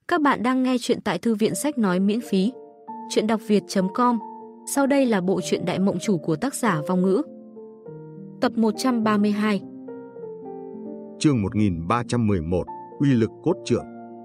Các bạn đang nghe chuyện tại thư viện sách nói miễn phí. Chuyện đọc việt.com. Sau đây là bộ truyện Đại Mộng Chủ của tác giả Vong Ngữ. Tập 132. Chương 1311. Uy lực cốt trượng.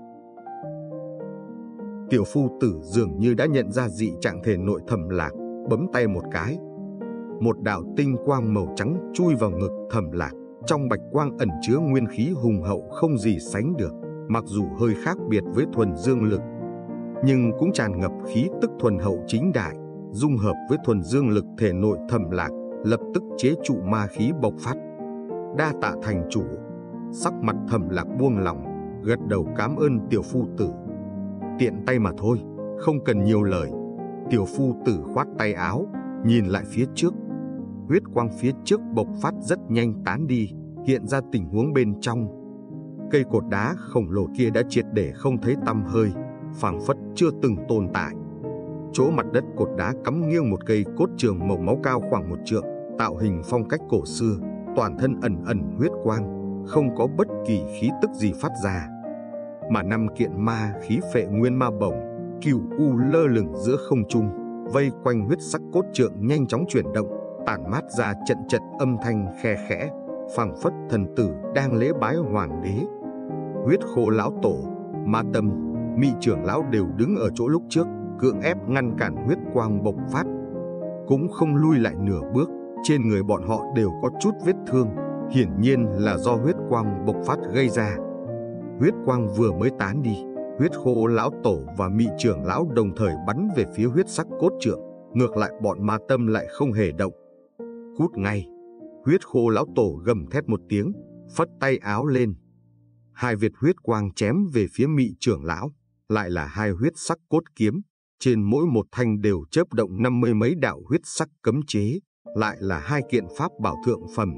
Tiểu phu tử dường như đã nhận ra dị trạng thể nội Thẩm Lạc, bấm tay một cái. Một đạo tinh quang màu trắng chui vào ngực Thẩm Lạc, trong bạch quang ẩn chứa nguyên khí hùng hậu không gì sánh được. Mặc dù hơi khác biệt với thuần dương lực, nhưng cũng tràn ngập khí tức thuần hậu chính đại, dung hợp với thuần dương lực thể nội Thẩm Lạc, lập tức chế trụ ma khí bộc phát. Đa tạ thành chủ. Sắc mặt Thẩm Lạc buông lỏng, gật đầu cảm ơn tiểu phu tử. Tiện tay mà thôi, không cần nhiều lời. Tiểu phu tử khoát tay áo, nhìn lại phía trước. Huyết quang phía trước bộc phát rất nhanh tán đi, hiện ra tình huống bên trong. Cây cột đá khổng lồ kia đã triệt để không thấy tăm hơi, phảng phất chưa từng tồn tại. Chỗ mặt đất cột đá cắm nghiêng một cây cốt trường màu máu cao khoảng 1 trượng, tạo hình phong cách cổ xưa, toàn thân ẩn ẩn huyết quang, không có bất kỳ khí tức gì phát ra. Mà 5 kiện ma khí phệ nguyên ma bổng, cửu u lơ lửng giữa không trung, vây quanh huyết sắc cốt trượng nhanh chóng chuyển động, tản mát ra trận trận âm thanh khe khẽ, phảng phất thần tử đang lễ bái hoàng đế. Huyết khô lão tổ, Ma Tâm, Mị trưởng lão đều đứng ở chỗ lúc trước, cưỡng ép ngăn cản huyết quang bộc phát, cũng không lui lại nửa bước. Trên người bọn họ đều có chút vết thương, hiển nhiên là do huyết quang bộc phát gây ra. Huyết quang vừa mới tán đi, huyết khô lão tổ và Mị trưởng lão đồng thời bắn về phía huyết sắc cốt trượng, ngược lại bọn Ma Tâm lại không hề động. Cút ngay! Huyết khô lão tổ gầm thét một tiếng, phất tay áo lên. 2 việt huyết quang chém về phía Mị trưởng lão, lại là 2 huyết sắc cốt kiếm, trên mỗi một thanh đều chớp động 50 mấy đạo huyết sắc cấm chế, lại là 2 kiện pháp bảo thượng phẩm.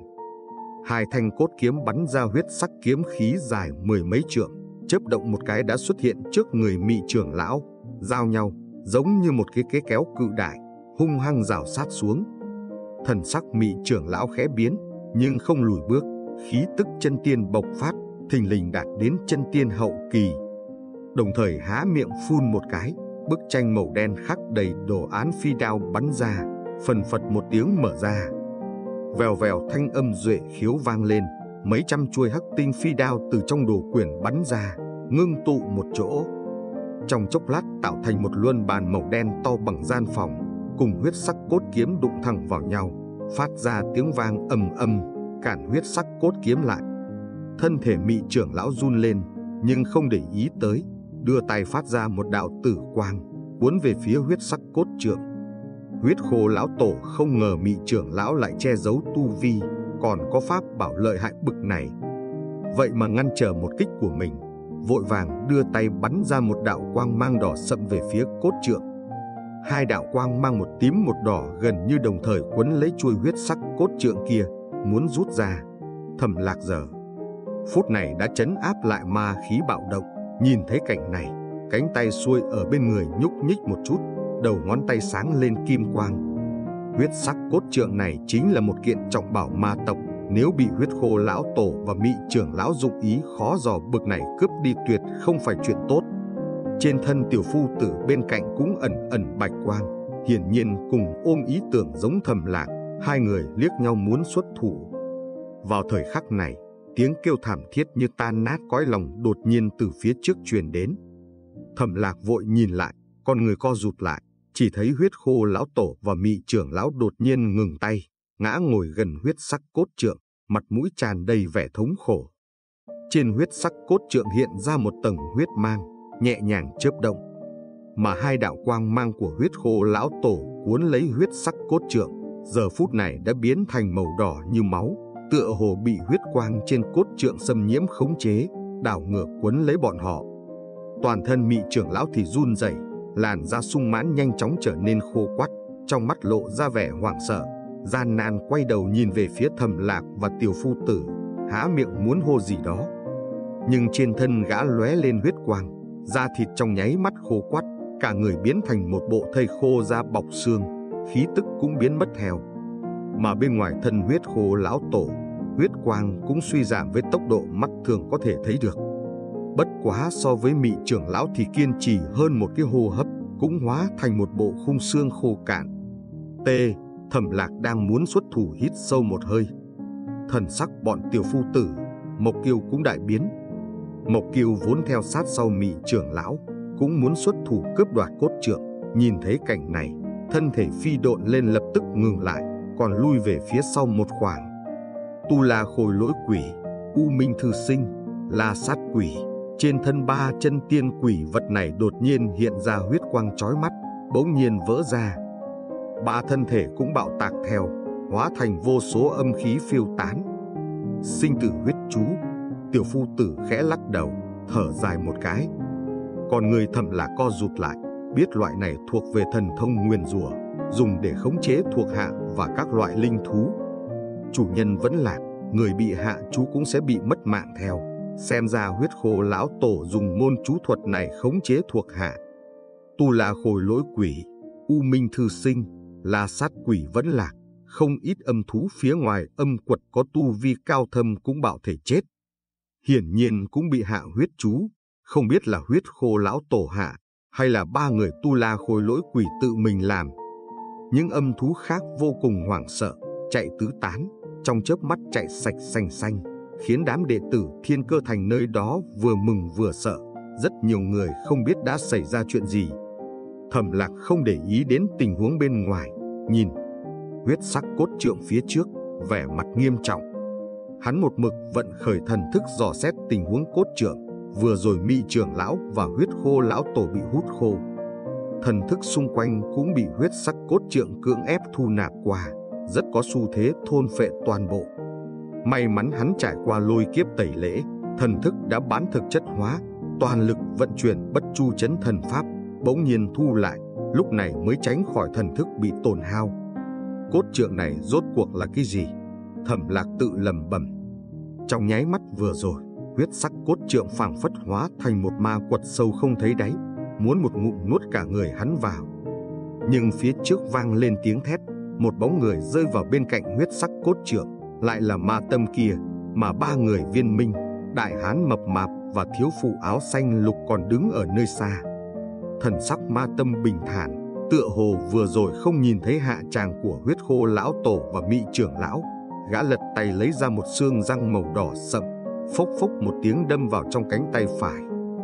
2 thanh cốt kiếm bắn ra huyết sắc kiếm khí dài 10 mấy trượng, chớp động một cái đã xuất hiện trước người Mị trưởng lão, giao nhau, giống như một cái kéo cự đại, hung hăng rào sát xuống. Thần sắc Mị trưởng lão khẽ biến, nhưng không lùi bước, khí tức chân tiên bộc phát, thình lình đạt đến chân tiên hậu kỳ. Đồng thời há miệng phun một cái, bức tranh màu đen khắc đầy đồ án phi đao bắn ra, phần phật một tiếng mở ra. Vèo vèo thanh âm duệ khiếu vang lên, mấy trăm chuôi hắc tinh phi đao từ trong đồ quyển bắn ra, ngưng tụ một chỗ. Trong chốc lát tạo thành một luân bàn màu đen to bằng gian phòng, cùng huyết sắc cốt kiếm đụng thẳng vào nhau, phát ra tiếng vang ầm ầm, cản huyết sắc cốt kiếm lại. Thân thể Mị trưởng lão run lên, nhưng không để ý tới, đưa tay phát ra một đạo tử quang, cuốn về phía huyết sắc cốt trượng. Huyết khô lão tổ không ngờ Mị trưởng lão lại che giấu tu vi, còn có pháp bảo lợi hại bực này. Vậy mà ngăn trở một kích của mình, vội vàng đưa tay bắn ra một đạo quang mang đỏ sậm về phía cốt trượng. 2 đạo quang mang một tím một đỏ gần như đồng thời quấn lấy chuôi huyết sắc cốt trượng kia, muốn rút ra. Thẩm Lạc giờ phút này đã trấn áp lại ma khí bạo động, nhìn thấy cảnh này, cánh tay xuôi ở bên người nhúc nhích một chút, đầu ngón tay sáng lên kim quang. Huyết sắc cốt trượng này chính là một kiện trọng bảo ma tộc, nếu bị huyết khô lão tổ và Mị trưởng lão dụng ý khó dò bực này cướp đi tuyệt không phải chuyện tốt. Trên thân tiểu phu tử bên cạnh cũng ẩn ẩn bạch quang, hiển nhiên cùng ôm ý tưởng giống Thẩm Lạc, 2 người liếc nhau muốn xuất thủ. Vào thời khắc này, tiếng kêu thảm thiết như tan nát cõi lòng đột nhiên từ phía trước truyền đến. Thẩm Lạc vội nhìn lại, con người co rụt lại, chỉ thấy huyết khô lão tổ và Mị trưởng lão đột nhiên ngừng tay, ngã ngồi gần huyết sắc cốt trượng, mặt mũi tràn đầy vẻ thống khổ. Trên huyết sắc cốt trượng hiện ra một tầng huyết mang, nhẹ nhàng chớp động, mà 2 đạo quang mang của huyết khô lão tổ cuốn lấy huyết sắc cốt trượng, giờ phút này đã biến thành màu đỏ như máu, tựa hồ bị huyết quang trên cốt trượng xâm nhiễm khống chế, đảo ngược quấn lấy bọn họ. Toàn thân Mị trưởng lão thì run rẩy, làn da sung mãn nhanh chóng trở nên khô quắt, trong mắt lộ ra vẻ hoảng sợ, gian nan quay đầu nhìn về phía Thẩm Lạc và tiểu phu tử, há miệng muốn hô gì đó. Nhưng trên thân gã lóe lên huyết quang, da thịt trong nháy mắt khô quắt, cả người biến thành một bộ thây khô da bọc xương, khí tức cũng biến mất theo. Mà bên ngoài thân huyết khô lão tổ, huyết quang cũng suy giảm với tốc độ mắt thường có thể thấy được. Bất quá so với Mị trưởng lão thì kiên trì hơn một cái hô hấp, cũng hóa thành một bộ khung xương khô cạn. Thẩm Lạc đang muốn xuất thủ hít sâu một hơi. Thần sắc bọn tiểu phu tử, Mộc Kiêu cũng đại biến. Mộc Kiêu vốn theo sát sau Mị trưởng lão, cũng muốn xuất thủ cướp đoạt cốt trượng. Nhìn thấy cảnh này, thân thể phi độn lên lập tức ngừng lại, còn lui về phía sau một khoảng. Tu La Khôi Lỗi Quỷ, U Minh Thư Sinh, La Sát Quỷ. Trên thân 3 chân tiên quỷ vật này đột nhiên hiện ra huyết quang chói mắt, bỗng nhiên vỡ ra. 3 thân thể cũng bạo tạc theo, hóa thành vô số âm khí phiêu tán. Sinh tử huyết chú. Tiểu phu tử khẽ lắc đầu, thở dài một cái. Còn người Thẩm Lạc co rụt lại, biết loại này thuộc về thần thông nguyền rủa, dùng để khống chế thuộc hạ và các loại linh thú. Chủ nhân vẫn lạc, người bị hạ chú cũng sẽ bị mất mạng theo. Xem ra Huyết Khô lão tổ dùng môn chú thuật này khống chế thuộc hạ. Tu La Khôi Lỗi Quỷ, U Minh Thư Sinh, La Sát Quỷ vẫn lạc. Không ít âm thú phía ngoài âm quật có tu vi cao thâm cũng bạo thể chết. Hiển nhiên cũng bị hạ huyết chú, không biết là Huyết Khô lão tổ hạ, hay là 3 người Tu La Khôi Lỗi Quỷ tự mình làm. Những âm thú khác vô cùng hoảng sợ, chạy tứ tán, trong chớp mắt chạy sạch sành xanh, khiến đám đệ tử Thiên Cơ Thành nơi đó vừa mừng vừa sợ. Rất nhiều người không biết đã xảy ra chuyện gì. Thẩm Lạc không để ý đến tình huống bên ngoài, nhìn huyết sắc cốt trượng phía trước, vẻ mặt nghiêm trọng. Hắn một mực vận khởi thần thức dò xét tình huống cốt trượng. Vừa rồi Mị trưởng lão và Huyết Khô lão tổ bị hút khô, thần thức xung quanh cũng bị huyết sắc cốt trượng cưỡng ép thu nạp qua, rất có xu thế thôn phệ toàn bộ. May mắn hắn trải qua lôi kiếp tẩy lễ, thần thức đã bán thực chất hóa, toàn lực vận chuyển Bất Chu Chấn Thần Pháp, bỗng nhiên thu lại, lúc này mới tránh khỏi thần thức bị tổn hao. Cốt trượng này rốt cuộc là cái gì? Thẩm Lạc tự lẩm bẩm. Trong nháy mắt vừa rồi, huyết sắc cốt trượng phảng phất hóa thành một ma quật sâu không thấy đáy, muốn một ngụm nuốt cả người hắn vào. Nhưng phía trước vang lên tiếng thét, một bóng người rơi vào bên cạnh huyết sắc cốt trượng, lại là Ma Tâm kia, mà 3 người Viên Minh, đại hán mập mạp và thiếu phụ áo xanh lục còn đứng ở nơi xa. Thần sắc Ma Tâm bình thản, tựa hồ vừa rồi không nhìn thấy hạ tràng của Huyết Khô lão tổ và Mị trưởng lão. Gã lật tay lấy ra một xương răng màu đỏ sậm, phốc phốc một tiếng đâm vào trong cánh tay phải.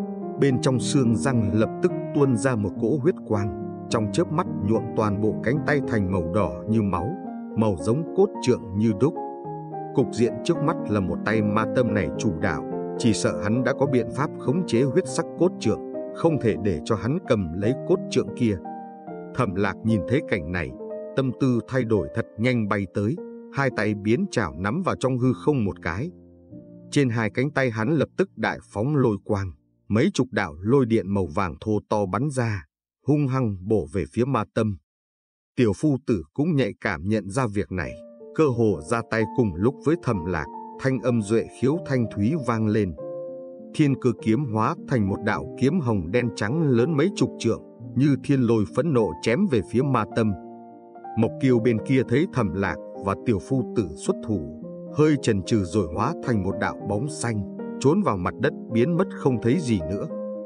Bên trong xương răng lập tức tuôn ra một cỗ huyết quang, trong chớp mắt nhuộm toàn bộ cánh tay thành màu đỏ như máu, màu giống cốt trượng như đúc. Cục diện trước mắt là một tay Ma Tâm này chủ đạo, chỉ sợ hắn đã có biện pháp khống chế huyết sắc cốt trượng, không thể để cho hắn cầm lấy cốt trượng kia. Thẩm Lạc nhìn thấy cảnh này, tâm tư thay đổi thật nhanh, bay tới, hai tay biến chảo nắm vào trong hư không một cái. Trên hai cánh tay hắn lập tức đại phóng lôi quang, mấy chục đạo lôi điện màu vàng thô to bắn ra, hung hăng bổ về phía Ma Tâm. Tiểu phu tử cũng nhạy cảm nhận ra việc này, cơ hồ ra tay cùng lúc với Thẩm Lạc, thanh âm duệ khiếu thanh thúy vang lên. Thiên Cơ kiếm hóa thành một đạo kiếm hồng đen trắng lớn mấy chục trượng, như thiên lôi phẫn nộ chém về phía Ma Tâm. Mộc Kiêu bên kia thấy Thẩm Lạc và tiểu phu tử xuất thủ, hơi chần chừ rồi hóa thành một đạo bóng xanh, trốn vào mặt đất biến mất không thấy gì nữa.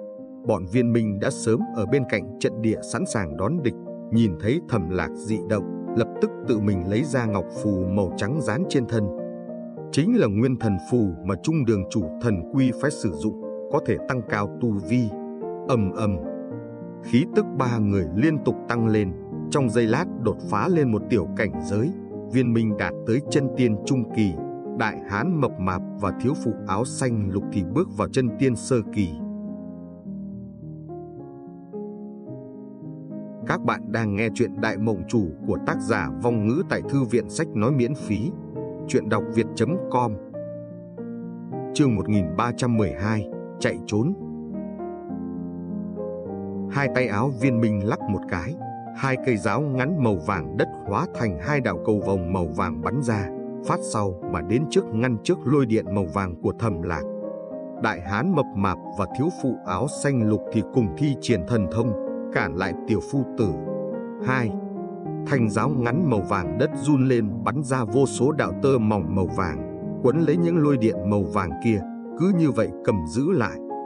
Bọn Viên Minh đã sớm ở bên cạnh trận địa sẵn sàng đón địch, nhìn thấy Thẩm Lạc dị động, lập tức tự mình lấy ra ngọc phù màu trắng dán trên thân. Chính là nguyên thần phù mà Trung Đường chủ thần quy phải sử dụng, có thể tăng cao tu vi. Ầm ầm, khí tức 3 người liên tục tăng lên, trong giây lát đột phá lên một tiểu cảnh giới. Viên Minh đạt tới chân tiên trung kỳ, đại hán mập mạp và thiếu phụ áo xanh lục thì bước vào chân tiên sơ kỳ. Các bạn đang nghe chuyện Đại Mộng Chủ của tác giả Vong Ngữ tại Thư viện Sách Nói miễn phí. Chuyện đọc việt.com. Chương 1312, chạy trốn. Hai tay áo Viên Minh lắc một cái, hai cây giáo ngắn màu vàng đất hóa thành 2 đạo cầu vồng màu vàng bắn ra, phát sau mà đến trước ngăn trước lôi điện màu vàng của Thẩm Lạc. Đại hán mập mạp và thiếu phụ áo xanh lục thì cùng thi triển thần thông, cản lại tiểu phu tử. 2. Thanh giáo ngắn màu vàng đất run lên bắn ra vô số đạo tơ mỏng màu vàng, quấn lấy những lôi điện màu vàng kia, cứ như vậy cầm giữ lại.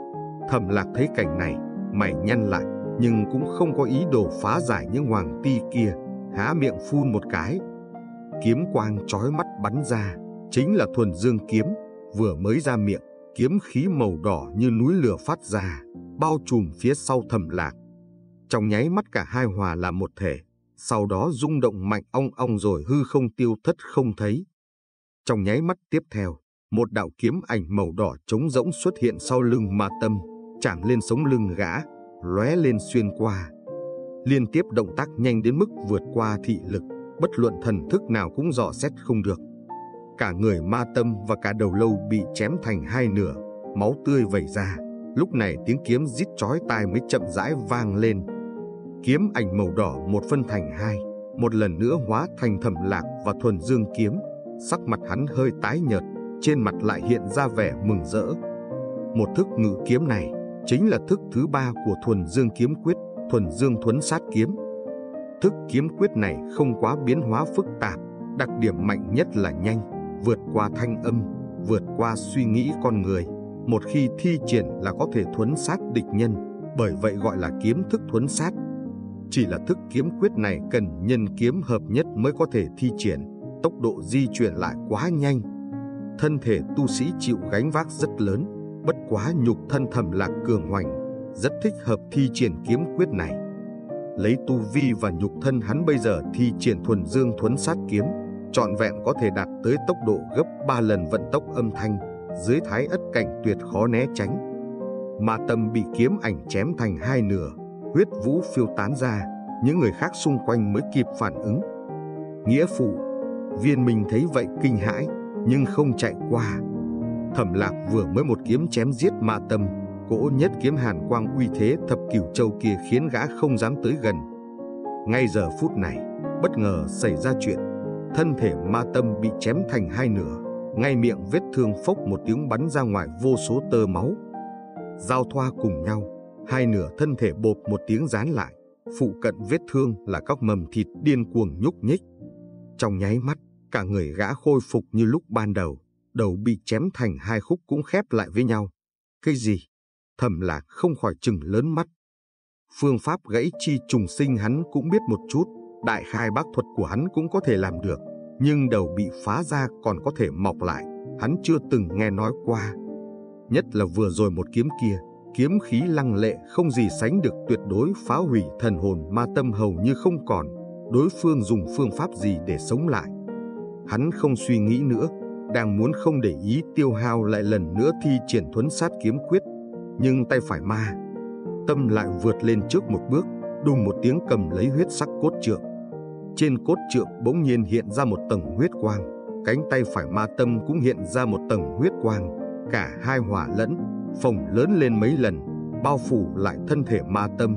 Thẩm Lạc thấy cảnh này, mày nhăn lại, nhưng cũng không có ý đồ phá giải những hoàng ti kia, há miệng phun một cái. Kiếm quang chói mắt bắn ra, chính là Thuần Dương kiếm, vừa mới ra miệng, kiếm khí màu đỏ như núi lửa phát ra, bao trùm phía sau Thẩm Lạc. Trong nháy mắt cả hai hòa làm một thể, sau đó rung động mạnh ong ong rồi hư không tiêu thất không thấy. Trong nháy mắt tiếp theo, một đạo kiếm ảnh màu đỏ trống rỗng xuất hiện sau lưng Ma Tâm, chạm lên sống lưng gã, lóe lên xuyên qua. Liên tiếp động tác nhanh đến mức vượt qua thị lực, bất luận thần thức nào cũng dò xét không được. Cả người Ma Tâm và cả đầu lâu bị chém thành hai nửa, máu tươi vẩy ra. Lúc này tiếng kiếm rít chói tai mới chậm rãi vang lên. Kiếm ảnh màu đỏ một phân thành hai, một lần nữa hóa thành Thẩm Lạc và Thuần Dương kiếm. Sắc mặt hắn hơi tái nhợt, trên mặt lại hiện ra vẻ mừng rỡ. Một thức ngự kiếm này chính là thức thứ 3 của Thuần Dương kiếm quyết, Thuần Dương thuấn sát kiếm. Thức kiếm quyết này không quá biến hóa phức tạp, đặc điểm mạnh nhất là nhanh, vượt qua thanh âm, vượt qua suy nghĩ con người. Một khi thi triển là có thể thuấn sát địch nhân, bởi vậy gọi là kiếm thức thuấn sát. Chỉ là thức kiếm quyết này cần nhân kiếm hợp nhất mới có thể thi triển, tốc độ di chuyển lại quá nhanh. Thân thể tu sĩ chịu gánh vác rất lớn, bất quá nhục thân Thẩm Lạc cường hoành, rất thích hợp thi triển kiếm quyết này. Lấy tu vi và nhục thân hắn bây giờ thi triển Thuần Dương thuấn sát kiếm, trọn vẹn có thể đạt tới tốc độ gấp 3 lần vận tốc âm thanh, dưới thái ất cảnh tuyệt khó né tránh. Ma Tâm bị kiếm ảnh chém thành hai nửa, huyết vũ phiêu tán ra, những người khác xung quanh mới kịp phản ứng. Nghĩa phụ, Viên Minh thấy vậy kinh hãi, nhưng không chạy qua. Thẩm Lạc vừa mới một kiếm chém giết Ma Tâm, cỗ nhất kiếm hàn quang uy thế thập cửu châu kia khiến gã không dám tới gần. Ngay giờ phút này, bất ngờ xảy ra chuyện, thân thể Ma Tâm bị chém thành hai nửa, ngay miệng vết thương phốc một tiếng bắn ra ngoài vô số tơ máu. Giao thoa cùng nhau, hai nửa thân thể bộp một tiếng dán lại, phụ cận vết thương là các mầm thịt điên cuồng nhúc nhích. Trong nháy mắt, cả người gã khôi phục như lúc ban đầu, đầu bị chém thành hai khúc cũng khép lại với nhau. Cái gì? Thẩm Lạc không khỏi trừng lớn mắt. Phương pháp gãy chi trùng sinh hắn cũng biết một chút, đại khai bác thuật của hắn cũng có thể làm được, nhưng đầu bị phá ra còn có thể mọc lại, hắn chưa từng nghe nói qua. Nhất là vừa rồi một kiếm kia, kiếm khí lăng lệ không gì sánh được, tuyệt đối phá hủy thần hồn Ma Tâm hầu như không còn. Đối phương dùng phương pháp gì để sống lại? Hắn không suy nghĩ nữa, đang muốn không để ý tiêu hao lại lần nữa thi triển thuấn sát kiếm quyết, nhưng tay phải Ma Tâm lại vượt lên trước một bước, đùng một tiếng cầm lấy huyết sắc cốt trượng. Trên cốt trượng bỗng nhiên hiện ra một tầng huyết quang, cánh tay phải Ma Tâm cũng hiện ra một tầng huyết quang, cả hai hòa lẫn, phồng lớn lên mấy lần, bao phủ lại thân thể Ma Tâm.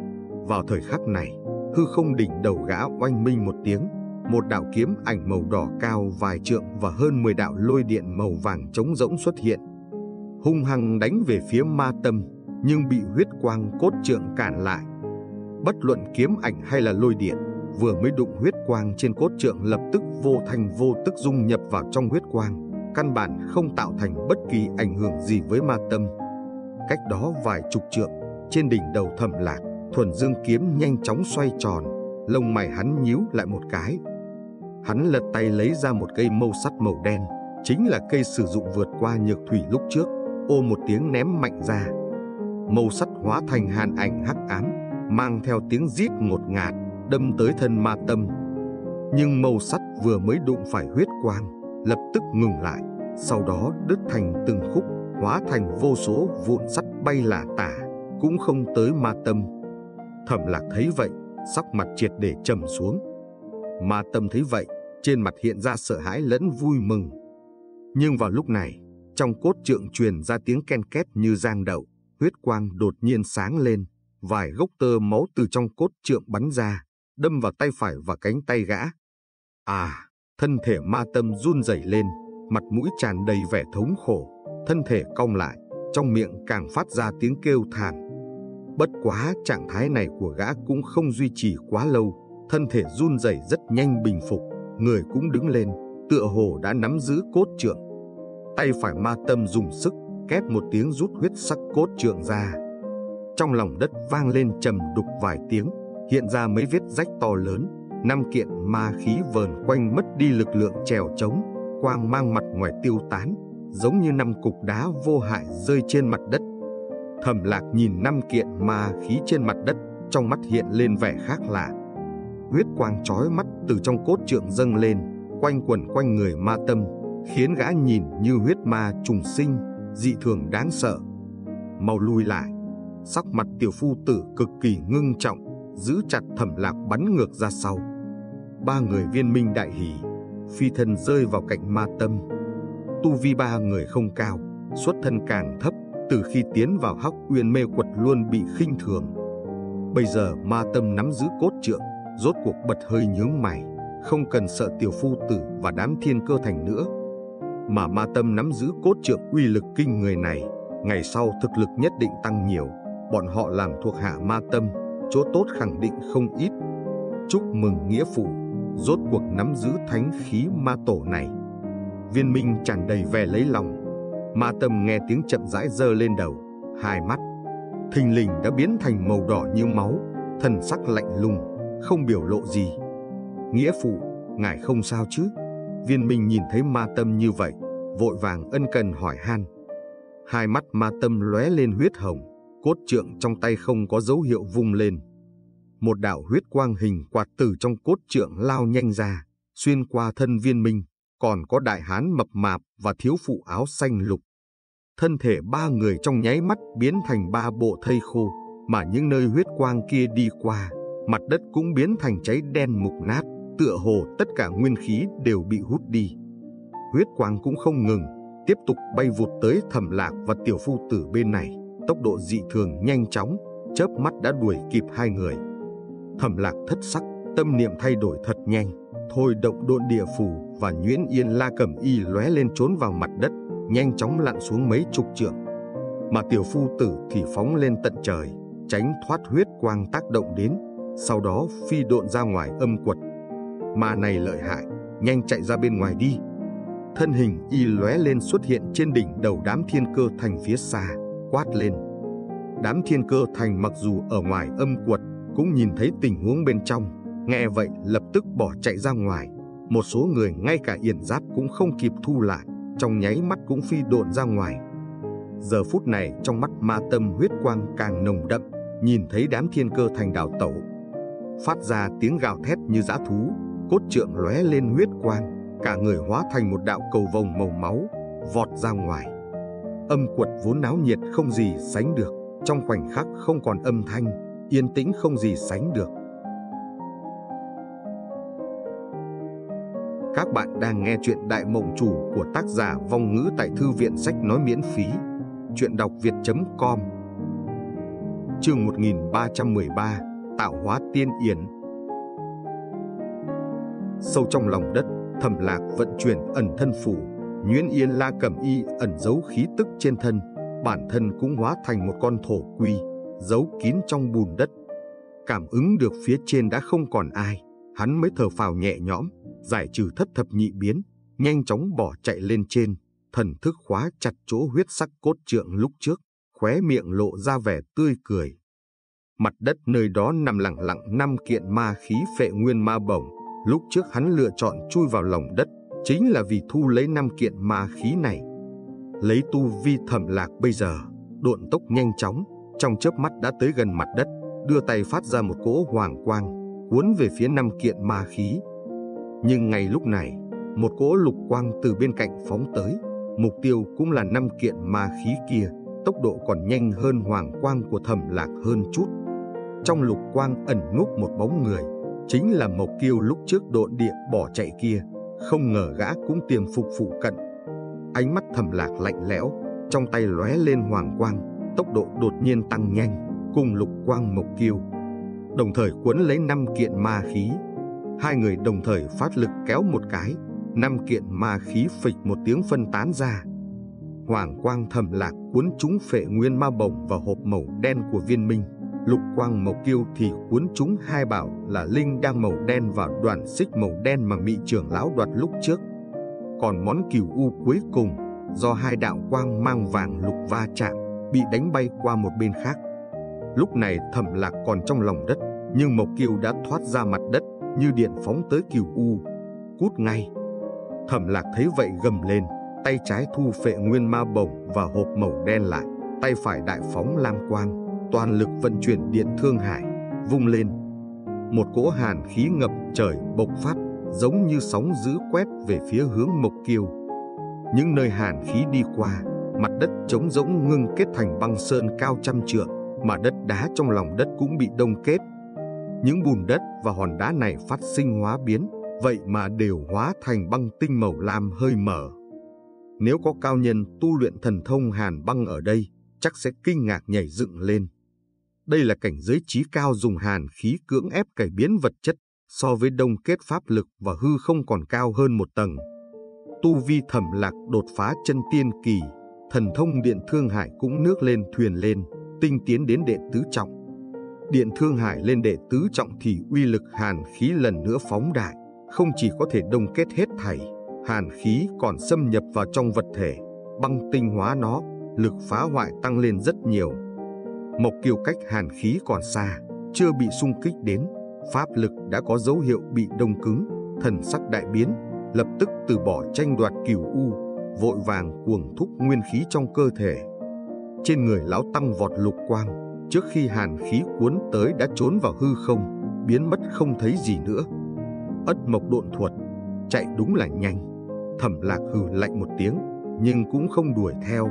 Vào thời khắc này, hư không đỉnh đầu gã oanh minh một tiếng, một đạo kiếm ảnh màu đỏ cao vài trượng và hơn 10 đạo lôi điện màu vàng trống rỗng xuất hiện, hung hăng đánh về phía Ma Tâm, nhưng bị huyết quang cốt trượng cản lại. Bất luận kiếm ảnh hay là lôi điện, vừa mới đụng huyết quang trên cốt trượng lập tức vô thành vô tức dung nhập vào trong huyết quang, căn bản không tạo thành bất kỳ ảnh hưởng gì với Ma Tâm. Cách đó vài chục trượng, trên đỉnh đầu Thẩm Lạc, Thuần Dương kiếm nhanh chóng xoay tròn, lông mày hắn nhíu lại một cái. Hắn lật tay lấy ra một cây mâu sắt màu đen, chính là cây sử dụng vượt qua nhược thủy lúc trước, ô một tiếng ném mạnh ra. Mâu sắt hóa thành hàn ảnh hắc ám, mang theo tiếng rít ngột ngạt, đâm tới thân Ma Tâm. Nhưng mâu sắt vừa mới đụng phải huyết quang, lập tức ngừng lại, sau đó đứt thành từng khúc, hóa thành vô số vụn sắt bay lả tả, cũng không tới Ma Tâm. Thẩm Lạc thấy vậy, sắc mặt triệt để trầm xuống. Ma Tâm thấy vậy, trên mặt hiện ra sợ hãi lẫn vui mừng. Nhưng vào lúc này, trong cốt trượng truyền ra tiếng ken két như giang đậu, huyết quang đột nhiên sáng lên, vài gốc tơ máu từ trong cốt trượng bắn ra, đâm vào tay phải và cánh tay gã. Thân thể Ma Tâm run rẩy lên, mặt mũi tràn đầy vẻ thống khổ, thân thể cong lại, trong miệng càng phát ra tiếng kêu thảm. Bất quá trạng thái này của gã cũng không duy trì quá lâu, thân thể run rẩy rất nhanh bình phục, người cũng đứng lên, tựa hồ đã nắm giữ cốt trượng. Tay phải Ma Tâm dùng sức, két một tiếng rút huyết sắc cốt trượng ra. Trong lòng đất vang lên trầm đục vài tiếng, hiện ra mấy vết rách to lớn. 5 kiện ma khí vờn quanh mất đi lực lượng trèo trống, quang mang mặt ngoài tiêu tán, giống như 5 cục đá vô hại rơi trên mặt đất. Thẩm Lạc nhìn 5 kiện ma khí trên mặt đất, trong mắt hiện lên vẻ khác lạ. Huyết quang chói mắt từ trong cốt trượng dâng lên, quanh quẩn quanh người Ma Tâm, khiến gã nhìn như huyết ma trùng sinh, dị thường đáng sợ. Mau lui lại! Sắc mặt tiểu phu tử cực kỳ ngưng trọng, giữ chặt Thẩm Lạc bắn ngược ra sau. 3 người Viên Minh đại hỉ, phi thân rơi vào cạnh Ma Tâm. Tu vi 3 người không cao, xuất thân càng thấp, từ khi tiến vào Hắc Uyên mê quật luôn bị khinh thường. Bây giờ Ma Tâm nắm giữ cốt trượng, rốt cuộc bật hơi nhướng mày, không cần sợ tiểu phu tử và đám thiên cơ thành nữa. Mà Ma Tâm nắm giữ cốt trượng uy lực kinh người này, ngày sau thực lực nhất định tăng nhiều. Bọn họ làm thuộc hạ Ma Tâm, chỗ tốt khẳng định không ít. Chúc mừng nghĩa phụ, rốt cuộc nắm giữ thánh khí ma tổ này. Viên Minh tràn đầy vẻ lấy lòng. Ma Tâm nghe tiếng chậm rãi giơ lên đầu, hai mắt thình lình đã biến thành màu đỏ như máu, thần sắc lạnh lùng, không biểu lộ gì. Nghĩa phụ, ngài không sao chứ? Viên Minh nhìn thấy Ma Tâm như vậy, vội vàng ân cần hỏi han. Hai mắt Ma Tâm lóe lên huyết hồng, cốt trượng trong tay không có dấu hiệu vung lên. Một đạo huyết quang hình quạt từ trong cốt trượng lao nhanh ra, xuyên qua thân Viên Minh, còn có đại hán mập mạp và thiếu phụ áo xanh lục. Thân thể 3 người trong nháy mắt biến thành 3 bộ thây khô, mà những nơi huyết quang kia đi qua, mặt đất cũng biến thành cháy đen mục nát, tựa hồ tất cả nguyên khí đều bị hút đi. Huyết quang cũng không ngừng, tiếp tục bay vụt tới Thẩm Lạc và tiểu phu tử bên này, tốc độ dị thường nhanh chóng, chớp mắt đã đuổi kịp 2 người. Thẩm Lạc thất sắc, tâm niệm thay đổi thật nhanh, thôi động độn địa phù và nhuyễn yên la cẩm y lóe lên trốn vào mặt đất, nhanh chóng lặn xuống mấy chục trượng. Mà tiểu phu tử thì phóng lên tận trời, tránh thoát huyết quang tác động đến, sau đó phi độn ra ngoài âm quật. Ma này lợi hại, nhanh chạy ra bên ngoài đi. Thân hình y lóe lên xuất hiện trên đỉnh đầu đám thiên cơ thành phía xa, quát lên. Đám thiên cơ thành mặc dù ở ngoài âm quật, cũng nhìn thấy tình huống bên trong, nghe vậy lập tức bỏ chạy ra ngoài. Một số người ngay cả yển giáp cũng không kịp thu lại, trong nháy mắt cũng phi độn ra ngoài. Giờ phút này trong mắt Ma Tâm huyết quang càng nồng đậm, nhìn thấy đám thiên cơ thành đảo tẩu, phát ra tiếng gào thét như dã thú, cốt trượng lóe lên huyết quang, cả người hóa thành một đạo cầu vồng màu máu, vọt ra ngoài. Âm quật vốn náo nhiệt không gì sánh được, trong khoảnh khắc không còn âm thanh, yên tĩnh không gì sánh được. Các bạn đang nghe chuyện Đại Mộng Chủ của tác giả Vong Ngữ tại Thư viện Sách Nói miễn phí. Chuyện đọc việt.com. Chương 1313, Tạo hóa tiên yển. Sâu trong lòng đất, Thẩm Lạc vận chuyển ẩn thân phủ, nhuyễn yên la cẩm y ẩn giấu khí tức trên thân, bản thân cũng hóa thành một con thổ quy, giấu kín trong bùn đất. Cảm ứng được phía trên đã không còn ai, hắn mới thở phào nhẹ nhõm, giải trừ thất thập nhị biến, nhanh chóng bỏ chạy lên trên, thần thức khóa chặt chỗ huyết sắc cốt trượng lúc trước, khóe miệng lộ ra vẻ tươi cười. Mặt đất nơi đó nằm lặng lặng 5 kiện ma khí phệ nguyên ma bổng, lúc trước hắn lựa chọn chui vào lòng đất, chính là vì thu lấy 5 kiện ma khí này. Lấy tu vi Thẩm Lạc bây giờ, độn tốc nhanh chóng, trong chớp mắt đã tới gần mặt đất, đưa tay phát ra một cỗ hoàng quang, cuốn về phía 5 kiện ma khí. Nhưng ngay lúc này, một cỗ lục quang từ bên cạnh phóng tới, mục tiêu cũng là 5 kiện ma khí kia, tốc độ còn nhanh hơn hoàng quang của Thẩm Lạc hơn chút. Trong lục quang ẩn núp một bóng người, chính là Mộc Kiêu lúc trước độn địa bỏ chạy kia, không ngờ gã cũng tiềm phục phụ cận. Ánh mắt Thẩm Lạc lạnh lẽo, trong tay lóe lên hoàng quang, tốc độ đột nhiên tăng nhanh, cùng lục quang Mộc Kiêu đồng thời cuốn lấy 5 kiện ma khí. Hai người đồng thời phát lực kéo một cái, 5 kiện ma khí phịch một tiếng phân tán ra. Hoàng quang Thẩm Lạc cuốn trúng phệ nguyên ma bổng và hộp màu đen của Viên Minh, lục quang Mộc Kiêu thì cuốn trúng hai bảo là linh đang màu đen và đoàn xích màu đen mà Mị trưởng lão đoạt lúc trước. Còn món cửu u cuối cùng do hai đạo quang mang vàng lục va chạm, bị đánh bay qua một bên khác. Lúc này Thẩm Lạc còn trong lòng đất, nhưng Mộc Kiều đã thoát ra mặt đất như điện phóng tới Cửu U. Cút ngay! Thẩm Lạc thấy vậy gầm lên, tay trái thu Phệ Nguyên Ma Bổng và hộp màu đen lại, tay phải đại phóng lam quang, toàn lực vận chuyển Điện Thương Hải, vung lên. Một cỗ hàn khí ngập trời bộc phát, giống như sóng dữ quét về phía hướng Mộc Kiều. Những nơi hàn khí đi qua, mặt đất trống rỗng ngưng kết thành băng sơn cao trăm trượng, mà đất đá trong lòng đất cũng bị đông kết. Những bùn đất và hòn đá này phát sinh hóa biến, vậy mà đều hóa thành băng tinh màu lam hơi mở. Nếu có cao nhân tu luyện thần thông hàn băng ở đây, chắc sẽ kinh ngạc nhảy dựng lên. Đây là cảnh giới chí cao dùng hàn khí cưỡng ép cải biến vật chất, so với đông kết pháp lực và hư không còn cao hơn một tầng. Tu vi Thẩm Lạc đột phá chân tiên kỳ, thần thông Điện Thương Hải cũng nước lên thuyền lên, tinh tiến đến đệ tứ trọng. Điện Thương Hải lên đệ tứ trọng thì uy lực hàn khí lần nữa phóng đại, không chỉ có thể đông kết hết thảy, hàn khí còn xâm nhập vào trong vật thể, băng tinh hóa nó, lực phá hoại tăng lên rất nhiều. Mộc Kiều cách hàn khí còn xa, chưa bị xung kích đến, pháp lực đã có dấu hiệu bị đông cứng, thần sắc đại biến, lập tức từ bỏ tranh đoạt Cửu U, vội vàng cuồng thúc nguyên khí trong cơ thể. Trên người lão tăng vọt lục quang, trước khi hàn khí cuốn tới đã trốn vào hư không, biến mất không thấy gì nữa. Ất Mộc Độn Thuật, chạy đúng là nhanh. Thẩm Lạc hừ lạnh một tiếng, nhưng cũng không đuổi theo.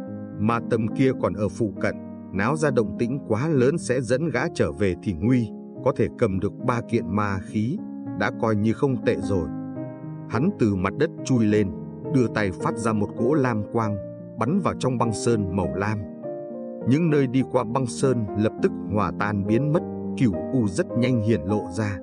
Ma Tâm kia còn ở phụ cận, náo ra động tĩnh quá lớn sẽ dẫn gã trở về thì nguy. Có thể cầm được 3 kiện ma khí, đã coi như không tệ rồi. Hắn từ mặt đất chui lên, đưa tay phát ra một cỗ lam quang, bắn vào trong băng sơn màu lam. Những nơi đi qua băng sơn lập tức hòa tan biến mất, Cửu U rất nhanh hiển lộ ra.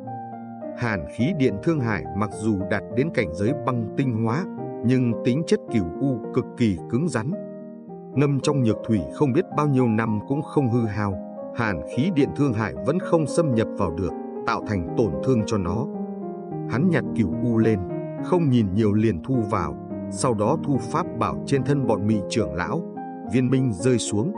Hàn khí Điện Thương Hải mặc dù đạt đến cảnh giới băng tinh hóa, nhưng tính chất Cửu U cực kỳ cứng rắn. Ngâm trong nhược thủy không biết bao nhiêu năm cũng không hư hao, hàn khí Điện Thương Hải vẫn không xâm nhập vào được, tạo thành tổn thương cho nó. Hắn nhặt Cửu U lên, không nhìn nhiều liền thu vào, sau đó thu pháp bảo trên thân bọn Mị trưởng lão, viên minh rơi xuống,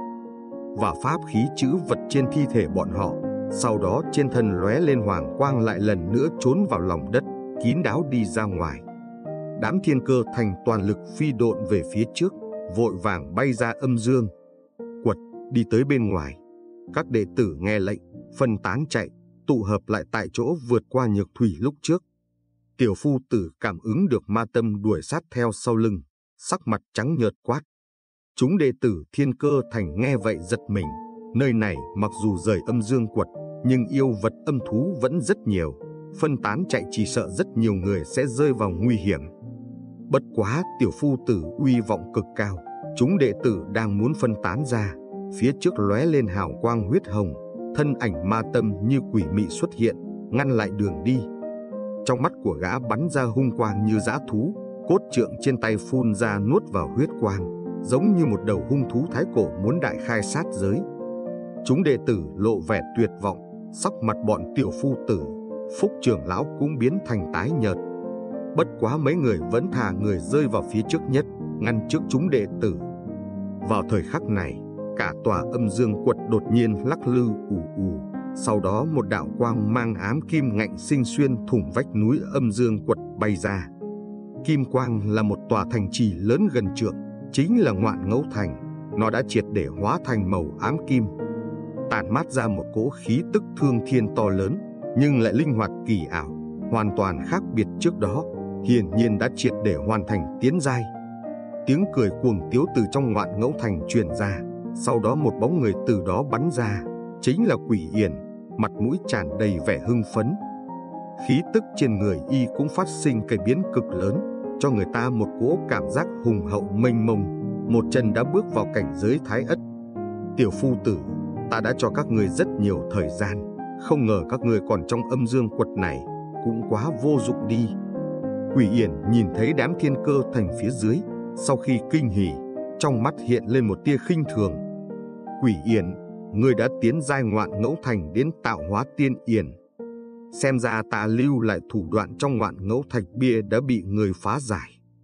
và pháp khí chữ vật trên thi thể bọn họ. Sau đó trên thân lóe lên hoàng quang lại lần nữa trốn vào lòng đất, kín đáo đi ra ngoài. Đám Thiên Cơ Thành toàn lực phi độn về phía trước, vội vàng bay ra âm dương quật, đi tới bên ngoài. Các đệ tử nghe lệnh, phân tán chạy, tụ hợp lại tại chỗ vượt qua nhược thủy lúc trước. Tiểu Phu Tử cảm ứng được Ma Tâm đuổi sát theo sau lưng, sắc mặt trắng nhợt quát. Chúng đệ tử Thiên Cơ Thành nghe vậy giật mình. Nơi này mặc dù rời âm dương quật, nhưng yêu vật âm thú vẫn rất nhiều. Phân tán chạy chỉ sợ rất nhiều người sẽ rơi vào nguy hiểm. Bất quá Tiểu Phu Tử uy vọng cực cao. Chúng đệ tử đang muốn phân tán ra, phía trước lóe lên hào quang huyết hồng, thân ảnh Ma Tâm như quỷ mị xuất hiện, ngăn lại đường đi. Trong mắt của gã bắn ra hung quang như dã thú, cốt trượng trên tay phun ra nuốt vào huyết quang, giống như một đầu hung thú thái cổ muốn đại khai sát giới. Chúng đệ tử lộ vẻ tuyệt vọng, sắc mặt bọn Tiểu Phu Tử, Phúc trưởng lão cũng biến thành tái nhợt. Bất quá mấy người vẫn thả người rơi vào phía trước nhất, ngăn trước chúng đệ tử. Vào thời khắc này, cả tòa âm dương quật đột nhiên lắc lư ù ù. Sau đó một đạo quang mang ám kim ngạnh sinh xuyên thủng vách núi âm dương quật bay ra. Kim quang là một tòa thành trì lớn gần trượng, chính là Ngoạn Ngẫu Thành. Nó đã triệt để hóa thành màu ám kim, tản mát ra một cỗ khí tức thương thiên to lớn, nhưng lại linh hoạt kỳ ảo, hoàn toàn khác biệt trước đó. Hiển nhiên đã triệt để hoàn thành tiến giai. Tiếng cười cuồng tiếu từ trong Ngoạn Ngẫu Thành truyền ra, sau đó một bóng người từ đó bắn ra, chính là Quỷ Yển, mặt mũi tràn đầy vẻ hưng phấn. Khí tức trên người y cũng phát sinh cải biến cực lớn, cho người ta một cỗ cảm giác hùng hậu mênh mông, một chân đã bước vào cảnh giới Thái Ất. Tiểu Phu Tử, ta đã cho các ngươi rất nhiều thời gian, không ngờ các ngươi còn trong âm dương quật này, cũng quá vô dụng đi. Quỷ Yển nhìn thấy đám Thiên Cơ Thành phía dưới, sau khi kinh hỉ, trong mắt hiện lên một tia khinh thường. Quỷ Yển, ngươi đã tiến giai Ngoạn Ngẫu Thành đến tạo hóa tiên yển. Xem ra ta lưu lại thủ đoạn trong Ngoạn Ngẫu Thạch bia đã bị người phá giải.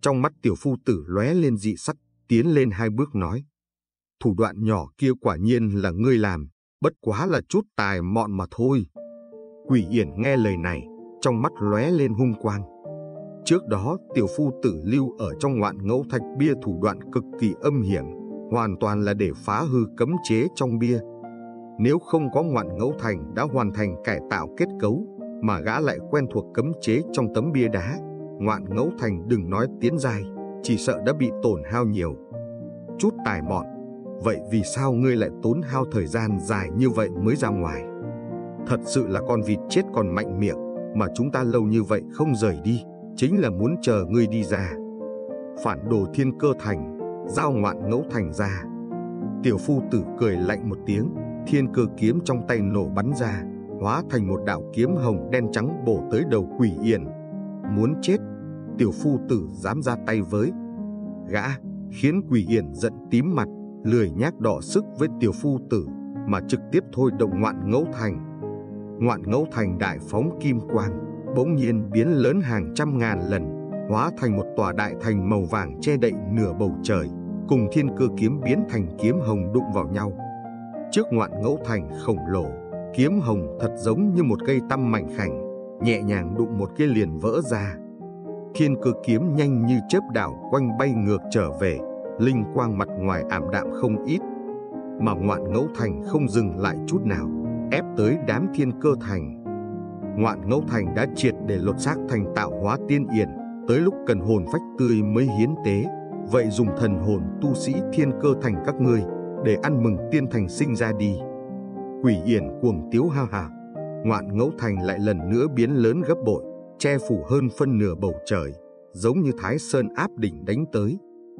Trong mắt tiểu phu tử lóe lên dị sắc, tiến lên 2 bước nói: thủ đoạn nhỏ kia quả nhiên là ngươi làm, bất quá là chút tài mọn mà thôi. Quỷ Yển nghe lời này, trong mắt lóe lên hung quang. Trước đó tiểu phu tử lưu ở trong Ngoạn Ngẫu Thạch bia thủ đoạn cực kỳ âm hiểm, hoàn toàn là để phá hư cấm chế trong bia. Nếu không có Ngoạn Ngẫu Thành đã hoàn thành cải tạo kết cấu, mà gã lại quen thuộc cấm chế trong tấm bia đá, Ngoạn Ngẫu Thành đừng nói tiến giai, chỉ sợ đã bị tổn hao nhiều. Chút tài mọn, vậy vì sao ngươi lại tốn hao thời gian dài như vậy mới ra ngoài? Thật sự là con vịt chết còn mạnh miệng, mà chúng ta lâu như vậy không rời đi, chính là muốn chờ ngươi đi ra. Phản đồ Thiên Cơ Thành, giao Ngoạn Ngẫu Thành ra. Tiểu phu tử cười lạnh một tiếng, thiên cơ kiếm trong tay nổ bắn ra, hóa thành một đạo kiếm hồng đen trắng bổ tới đầu Quỷ Yển. Muốn chết, tiểu phu tử dám ra tay với gã, khiến Quỷ Yển giận tím mặt, lười nhác đọ sức với tiểu phu tử, mà trực tiếp thôi động Ngoạn Ngẫu Thành. Ngoạn Ngẫu Thành đại phóng kim quang, bỗng nhiên biến lớn hàng trăm ngàn lần, hóa thành một tòa đại thành màu vàng che đậy nửa bầu trời, cùng thiên cơ kiếm biến thành kiếm hồng đụng vào nhau. Trước Ngoạn Ngẫu Thành khổng lồ, kiếm hồng thật giống như một cây tăm mảnh khảnh, nhẹ nhàng đụng một cái liền vỡ ra. Thiên cơ kiếm nhanh như chớp đảo quanh bay ngược trở về, linh quang mặt ngoài ảm đạm không ít. Mà Ngoạn Ngẫu Thành không dừng lại chút nào, ép tới đám Thiên Cơ Thành. Ngoạn Ngẫu Thành đã triệt để lột xác thành tạo hóa tiên yển, tới lúc cần hồn phách tươi mới hiến tế. Vậy dùng thần hồn tu sĩ Thiên Cơ Thành các ngươi để ăn mừng tiên thành sinh ra đi. Quỷ Yển cuồng tiếu ha ha. Ngoạn Ngẫu Thành lại lần nữa biến lớn gấp bội, che phủ hơn phân nửa bầu trời, giống như Thái Sơn áp đỉnh đánh tới.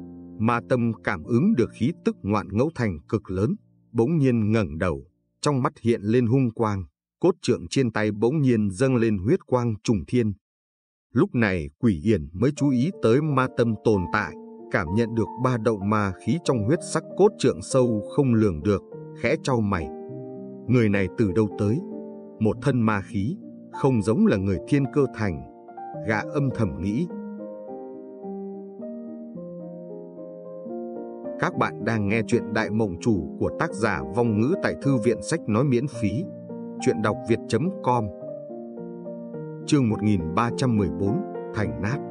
Ma Tâm cảm ứng được khí tức Ngoạn Ngẫu Thành cực lớn, bỗng nhiên ngẩng đầu, trong mắt hiện lên hung quang, cốt trượng trên tay bỗng nhiên dâng lên huyết quang trùng thiên. Lúc này Quỷ Yển mới chú ý tới Ma Tâm tồn tại, cảm nhận được ba động ma khí trong huyết sắc cốt trượng sâu không lường được, khẽ chau mày. Người này từ đâu tới? Một thân ma khí, không giống là người Thiên Cơ Thành. Gã âm thầm nghĩ. Các bạn đang nghe chuyện Đại Mộng Chủ của tác giả Vong Ngữ tại Thư viện Sách Nói miễn phí. Chuyện đọc việt.com. Chương 1314, Thành Nát.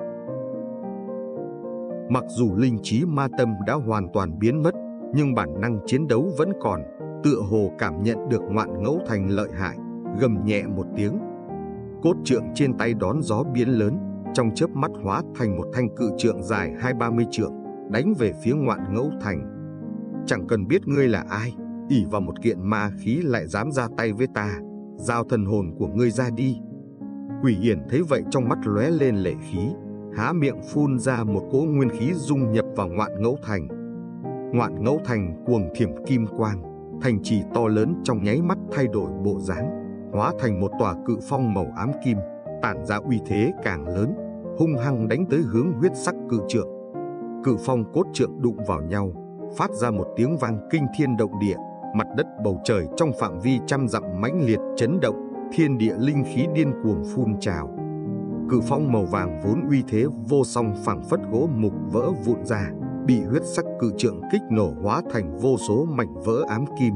Mặc dù linh trí Ma Tâm đã hoàn toàn biến mất, nhưng bản năng chiến đấu vẫn còn, tựa hồ cảm nhận được Ngoạn Ngẫu Thành lợi hại, gầm nhẹ một tiếng. Cốt trượng trên tay đón gió biến lớn, trong chớp mắt hóa thành một thanh cự trượng dài 20-30 trượng, đánh về phía Ngoạn Ngẫu Thành. Chẳng cần biết ngươi là ai, ỷ vào một kiện ma khí lại dám ra tay với ta, giao thần hồn của ngươi ra đi. Quỷ Yển thấy vậy trong mắt lóe lên lệ khí, há miệng phun ra một cỗ nguyên khí dung nhập vào Ngoạn Ngẫu Thành. Ngoạn Ngẫu Thành cuồng thiểm kim quang, thành trì to lớn trong nháy mắt thay đổi bộ dáng, hóa thành một tòa cự phong màu ám kim, tản ra uy thế càng lớn, hung hăng đánh tới hướng huyết sắc cự trượng. Cự phong cốt trượng đụng vào nhau, phát ra một tiếng vang kinh thiên động địa, mặt đất bầu trời trong phạm vi trăm dặm mãnh liệt chấn động, thiên địa linh khí điên cuồng phun trào. Cự phong màu vàng vốn uy thế vô song phảng phất gỗ mục vỡ vụn ra, bị huyết sắc cự trượng kích nổ hóa thành vô số mảnh vỡ ám kim.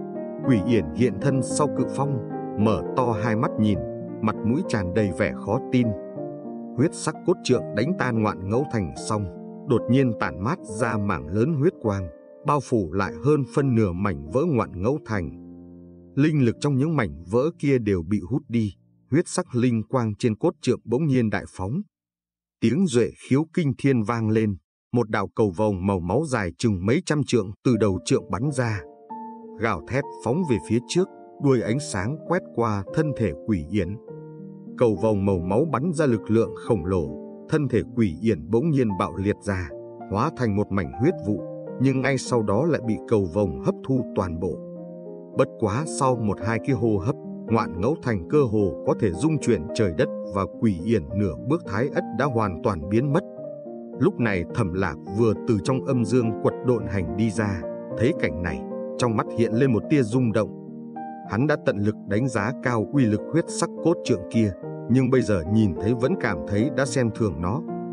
Quỷ Yển hiện thân sau cự phong, mở to hai mắt nhìn, mặt mũi tràn đầy vẻ khó tin. Huyết sắc cốt trượng đánh tan Ngoạn Ngẫu Thành xong, đột nhiên tản mát ra mảng lớn huyết quang, bao phủ lại hơn phân nửa mảnh vỡ Ngoạn Ngẫu Thành. Linh lực trong những mảnh vỡ kia đều bị hút đi, huyết sắc linh quang trên cốt trượng bỗng nhiên đại phóng. Tiếng duệ khiếu kinh thiên vang lên, một đạo cầu vồng màu máu dài chừng mấy trăm trượng từ đầu trượng bắn ra, gào thét phóng về phía trước, đuôi ánh sáng quét qua thân thể Quỷ Yển. Cầu vồng màu máu bắn ra lực lượng khổng lồ, thân thể Quỷ Yển bỗng nhiên bạo liệt ra, hóa thành một mảnh huyết vụ, nhưng ngay sau đó lại bị cầu vồng hấp thu toàn bộ. Bất quá sau 1-2 cái hô hấp, Ngoạn Ngẫu Thành cơ hồ có thể dung chuyển trời đất, và Quỷ Yển nửa bước thái ất đã hoàn toàn biến mất. Lúc này Thẩm Lạc vừa từ trong âm dương quật độn hành đi ra, thấy cảnh này, trong mắt hiện lên một tia rung động. Hắn đã tận lực đánh giá cao uy lực huyết sắc cốt trượng kia, nhưng bây giờ nhìn thấy vẫn cảm thấy đã xem thường nó.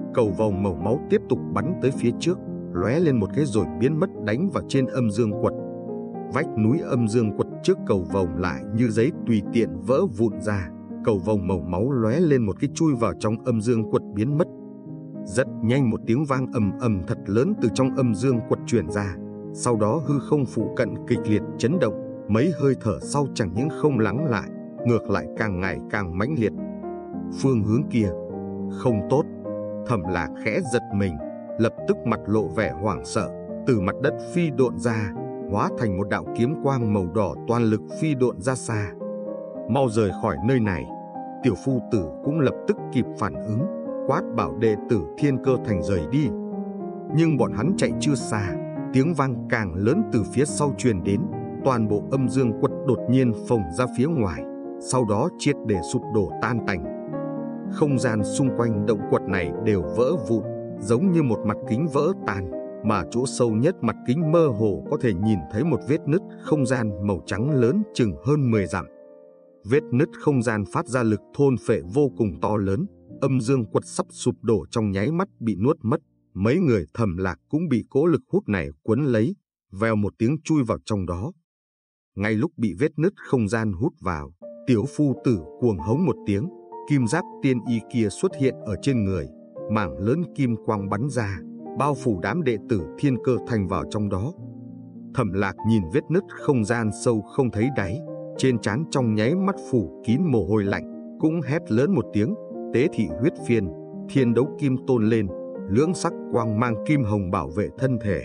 cầu vồng màu máu tiếp tục bắn tới phía trước, lóe lên một cái rồi biến mất đánh vào trên âm dương quật. Vách núi âm dương quật trước cầu vồng lại như giấy tùy tiện vỡ vụn ra, cầu vồng màu máu lóe lên một cái chui vào trong âm dương quật biến mất. Rất nhanh một tiếng vang ầm ầm thật lớn từ trong âm dương quật truyền ra, sau đó hư không phụ cận kịch liệt chấn động, mấy hơi thở sau chẳng những không lắng lại, ngược lại càng ngày càng mãnh liệt. Phương hướng kia không tốt. Thẩm Lạc khẽ giật mình, lập tức mặt lộ vẻ hoảng sợ, từ mặt đất phi độn ra, hóa thành một đạo kiếm quang màu đỏ toàn lực phi độn ra xa. Mau rời khỏi nơi này. Tiểu phu tử cũng lập tức kịp phản ứng, quát bảo đệ tử Thiên Cơ Thành rời đi. Nhưng bọn hắn chạy chưa xa, tiếng vang càng lớn từ phía sau truyền đến, toàn bộ âm dương quật đột nhiên phồng ra phía ngoài, sau đó triệt để sụp đổ tan tành. Không gian xung quanh động quật này đều vỡ vụn, giống như một mặt kính vỡ tan, mà chỗ sâu nhất mặt kính mơ hồ có thể nhìn thấy một vết nứt không gian màu trắng lớn chừng hơn 10 dặm. Vết nứt không gian phát ra lực thôn phệ vô cùng to lớn, âm dương quật sắp sụp đổ trong nháy mắt bị nuốt mất. Mấy người Thẩm Lạc cũng bị cỗ lực hút này cuốn lấy, vèo một tiếng chui vào trong đó. Ngay lúc bị vết nứt không gian hút vào, tiểu phu tử cuồng hống một tiếng, kim giáp tiên y kia xuất hiện ở trên người, mảng lớn kim quang bắn ra, bao phủ đám đệ tử Thiên Cơ Thành vào trong đó. Thẩm Lạc nhìn vết nứt không gian sâu không thấy đáy, trên trán trong nháy mắt phủ kín mồ hôi lạnh, cũng hét lớn một tiếng, tế thị huyết phiên, thiên đấu kim tôn lên, lưỡng sắc quang mang kim hồng bảo vệ thân thể.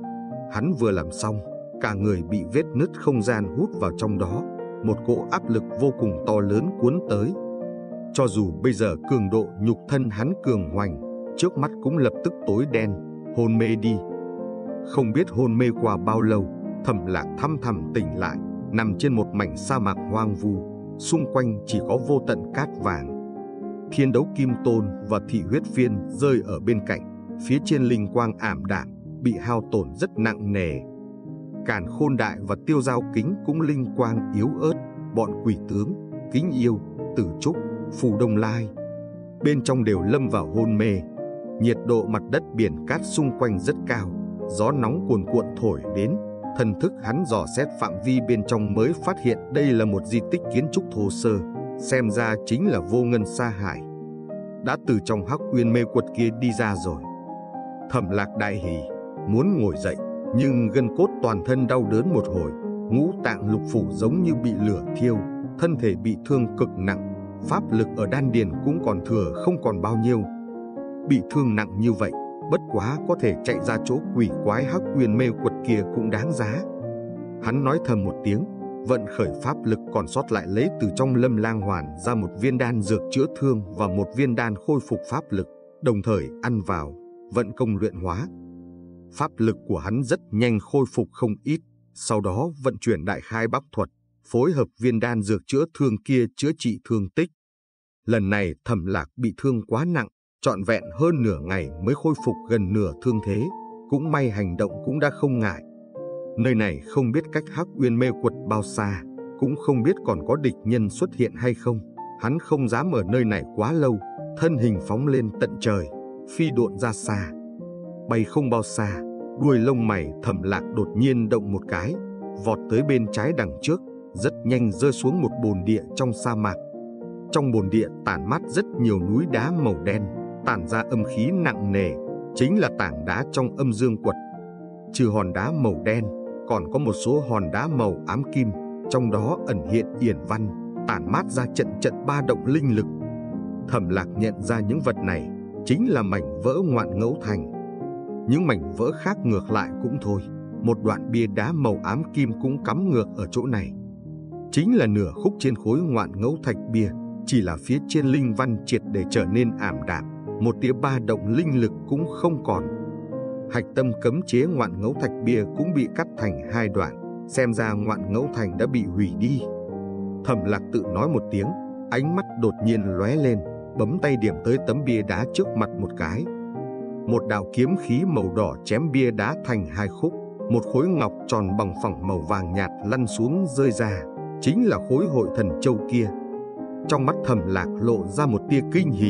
Hắn vừa làm xong, cả người bị vết nứt không gian hút vào trong đó, một cỗ áp lực vô cùng to lớn cuốn tới. Cho dù bây giờ cường độ nhục thân hắn cường hoành, trước mắt cũng lập tức tối đen, hôn mê đi. Không biết hôn mê qua bao lâu, Thẩm Lạc thăm thẳm tỉnh lại, nằm trên một mảnh sa mạc hoang vu, xung quanh chỉ có vô tận cát vàng. Thiên đấu kim tôn và thị huyết phiên rơi ở bên cạnh, phía trên linh quang ảm đạm, bị hao tổn rất nặng nề. Càn Khôn Đại và Tiêu Giao Kính cũng linh quang yếu ớt, bọn Quỷ Tướng, Kính Yêu, Tử Trúc, Phù Đông Lai bên trong đều lâm vào hôn mê. Nhiệt độ mặt đất biển cát xung quanh rất cao, gió nóng cuồn cuộn thổi đến. Thần thức hắn dò xét phạm vi bên trong mới phát hiện đây là một di tích kiến trúc thô sơ, xem ra chính là Vô Ngân Sa Hải, đã từ trong Hắc Uyên mê quật kia đi ra rồi. Thẩm Lạc đại hỉ, muốn ngồi dậy, nhưng gân cốt toàn thân đau đớn một hồi, ngũ tạng lục phủ giống như bị lửa thiêu, thân thể bị thương cực nặng, pháp lực ở đan điền cũng còn thừa không còn bao nhiêu. Bị thương nặng như vậy, bất quá có thể chạy ra chỗ quỷ quái Hắc Uyên mê quật kia cũng đáng giá. Hắn nói thầm một tiếng, vận khởi pháp lực còn sót lại lấy từ trong Lâm Lang Hoàn ra một viên đan dược chữa thương và một viên đan khôi phục pháp lực, đồng thời ăn vào, vận công luyện hóa. Pháp lực của hắn rất nhanh khôi phục không ít, sau đó vận chuyển Đại Khai Bắc thuật, phối hợp viên đan dược chữa thương kia chữa trị thương tích. Lần này Thẩm Lạc bị thương quá nặng, trọn vẹn hơn nửa ngày mới khôi phục gần nửa thương thế, cũng may hành động cũng đã không ngại. Nơi này không biết cách Hắc Uyên mê quật bao xa, cũng không biết còn có địch nhân xuất hiện hay không. Hắn không dám ở nơi này quá lâu, thân hình phóng lên tận trời, phi độn ra xa. Bay không bao xa, đuôi lông mày Thẩm Lạc đột nhiên động một cái, vọt tới bên trái đằng trước, rất nhanh rơi xuống một bồn địa trong sa mạc. Trong bồn địa tản mát rất nhiều núi đá màu đen, tản ra âm khí nặng nề, chính là tảng đá trong âm dương quật. Trừ hòn đá màu đen, còn có một số hòn đá màu ám kim, trong đó ẩn hiện yển văn, tản mát ra trận trận ba động linh lực. Thẩm Lạc nhận ra những vật này chính là mảnh vỡ Ngoạn Ngẫu Thành. Những mảnh vỡ khác ngược lại cũng thôi, một đoạn bia đá màu ám kim cũng cắm ngược ở chỗ này. Chính là nửa khúc trên khối Ngoạn Ngẫu Thạch bia, chỉ là phía trên linh văn triệt để trở nên ảm đạm, một tia ba động linh lực cũng không còn. Hạch tâm cấm chế Ngoạn Ngẫu Thạch bia cũng bị cắt thành hai đoạn, xem ra Ngoạn Ngẫu Thành đã bị hủy đi. Thẩm Lạc tự nói một tiếng, ánh mắt đột nhiên lóe lên, bấm tay điểm tới tấm bia đá trước mặt một cái. Một đạo kiếm khí màu đỏ chém bia đá thành hai khúc, một khối ngọc tròn bằng phẳng màu vàng nhạt lăn xuống rơi ra, chính là khối Hội Thần Châu kia. Trong mắt Thẩm Lạc lộ ra một tia kinh hỉ,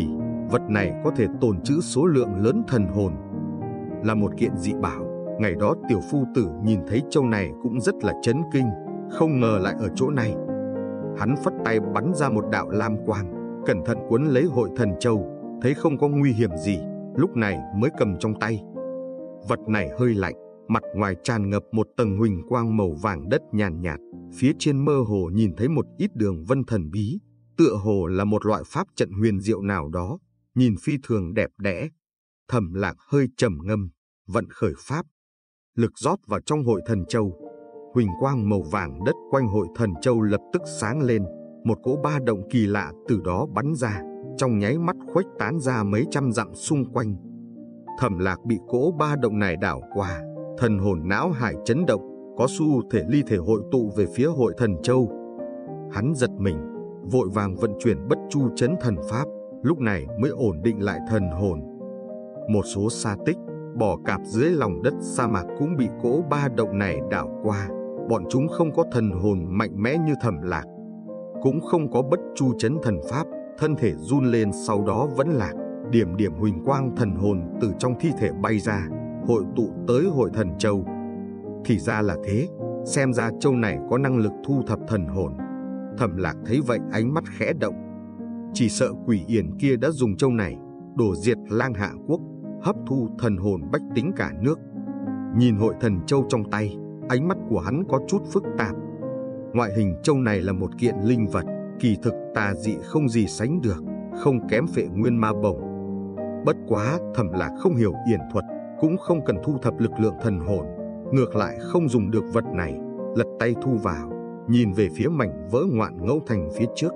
Vật này có thể tồn trữ số lượng lớn thần hồn, là một kiện dị bảo. Ngày đó tiểu phu tử nhìn thấy châu này cũng rất là chấn kinh, không ngờ lại ở chỗ này. Hắn phất tay bắn ra một đạo lam quang, cẩn thận cuốn lấy hội thần châu, thấy không có nguy hiểm gì, lúc này mới cầm trong tay. Vật này hơi lạnh, mặt ngoài tràn ngập một tầng huỳnh quang màu vàng đất nhàn nhạt, phía trên mơ hồ nhìn thấy một ít đường vân thần bí, tựa hồ là một loại pháp trận huyền diệu nào đó, nhìn phi thường đẹp đẽ. Thẩm Lạc hơi trầm ngâm, vận khởi pháp lực rót vào trong hội thần châu. Huỳnh quang màu vàng đất quanh hội thần châu lập tức sáng lên, một cỗ ba động kỳ lạ từ đó bắn ra, trong nháy mắt khuếch tán ra mấy trăm dặm xung quanh. Thẩm Lạc bị cỗ ba động này đảo qua, thần hồn não hải chấn động, có xu thể ly thể hội tụ về phía hội thần châu. Hắn giật mình, vội vàng vận chuyển bất chu chấn thần pháp, lúc này mới ổn định lại thần hồn. Một số sa tích, bò cạp dưới lòng đất sa mạc cũng bị cỗ ba động này đảo qua. Bọn chúng không có thần hồn mạnh mẽ như Thẩm Lạc, cũng không có bất chu chấn thần pháp, thân thể run lên sau đó vẫn lạc. Điểm điểm huỳnh quang thần hồn từ trong thi thể bay ra, hội tụ tới hội thần châu. Thì ra là thế, xem ra châu này có năng lực thu thập thần hồn. Thẩm Lạc thấy vậy ánh mắt khẽ động. Chỉ sợ quỷ yển kia đã dùng châu này đổ diệt Lang Hạ quốc, hấp thu thần hồn bách tính cả nước. Nhìn hội thần châu trong tay, ánh mắt của hắn có chút phức tạp. Ngoại hình châu này là một kiện linh vật, kỳ thực tà dị không gì sánh được, không kém Phệ Nguyên Ma Bổng. Bất quá Thẩm Lạc không hiểu yển thuật, cũng không cần thu thập lực lượng thần hồn, ngược lại không dùng được vật này, lật tay thu vào, nhìn về phía mảnh vỡ ngoạn ngẫu thành phía trước.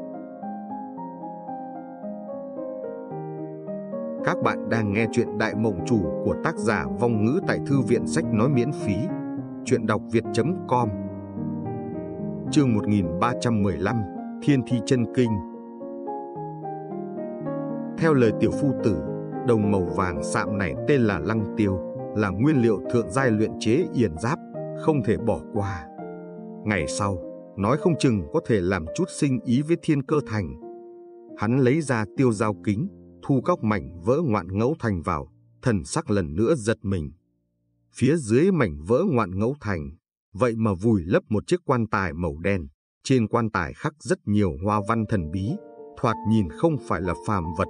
Các bạn đang nghe chuyện Đại Mộng Chủ của tác giả Vong Ngữ tại Thư viện Sách Nói miễn phí. Chuyện đọc việt.com. Chương 1315, Thiên Thi Chân Kinh. Theo lời tiểu phu tử, đồng màu vàng sạm này tên là Lăng Tiêu, là nguyên liệu thượng giai luyện chế yển giáp, không thể bỏ qua. Ngày sau, nói không chừng có thể làm chút sinh ý với Thiên Cơ Thành. Hắn lấy ra tiêu dao kính, thu các mảnh vỡ ngoạn ngẫu thành vào, thần sắc lần nữa giật mình. Phía dưới mảnh vỡ ngoạn ngẫu thành, vậy mà vùi lấp một chiếc quan tài màu đen. Trên quan tài khắc rất nhiều hoa văn thần bí, thoạt nhìn không phải là phàm vật.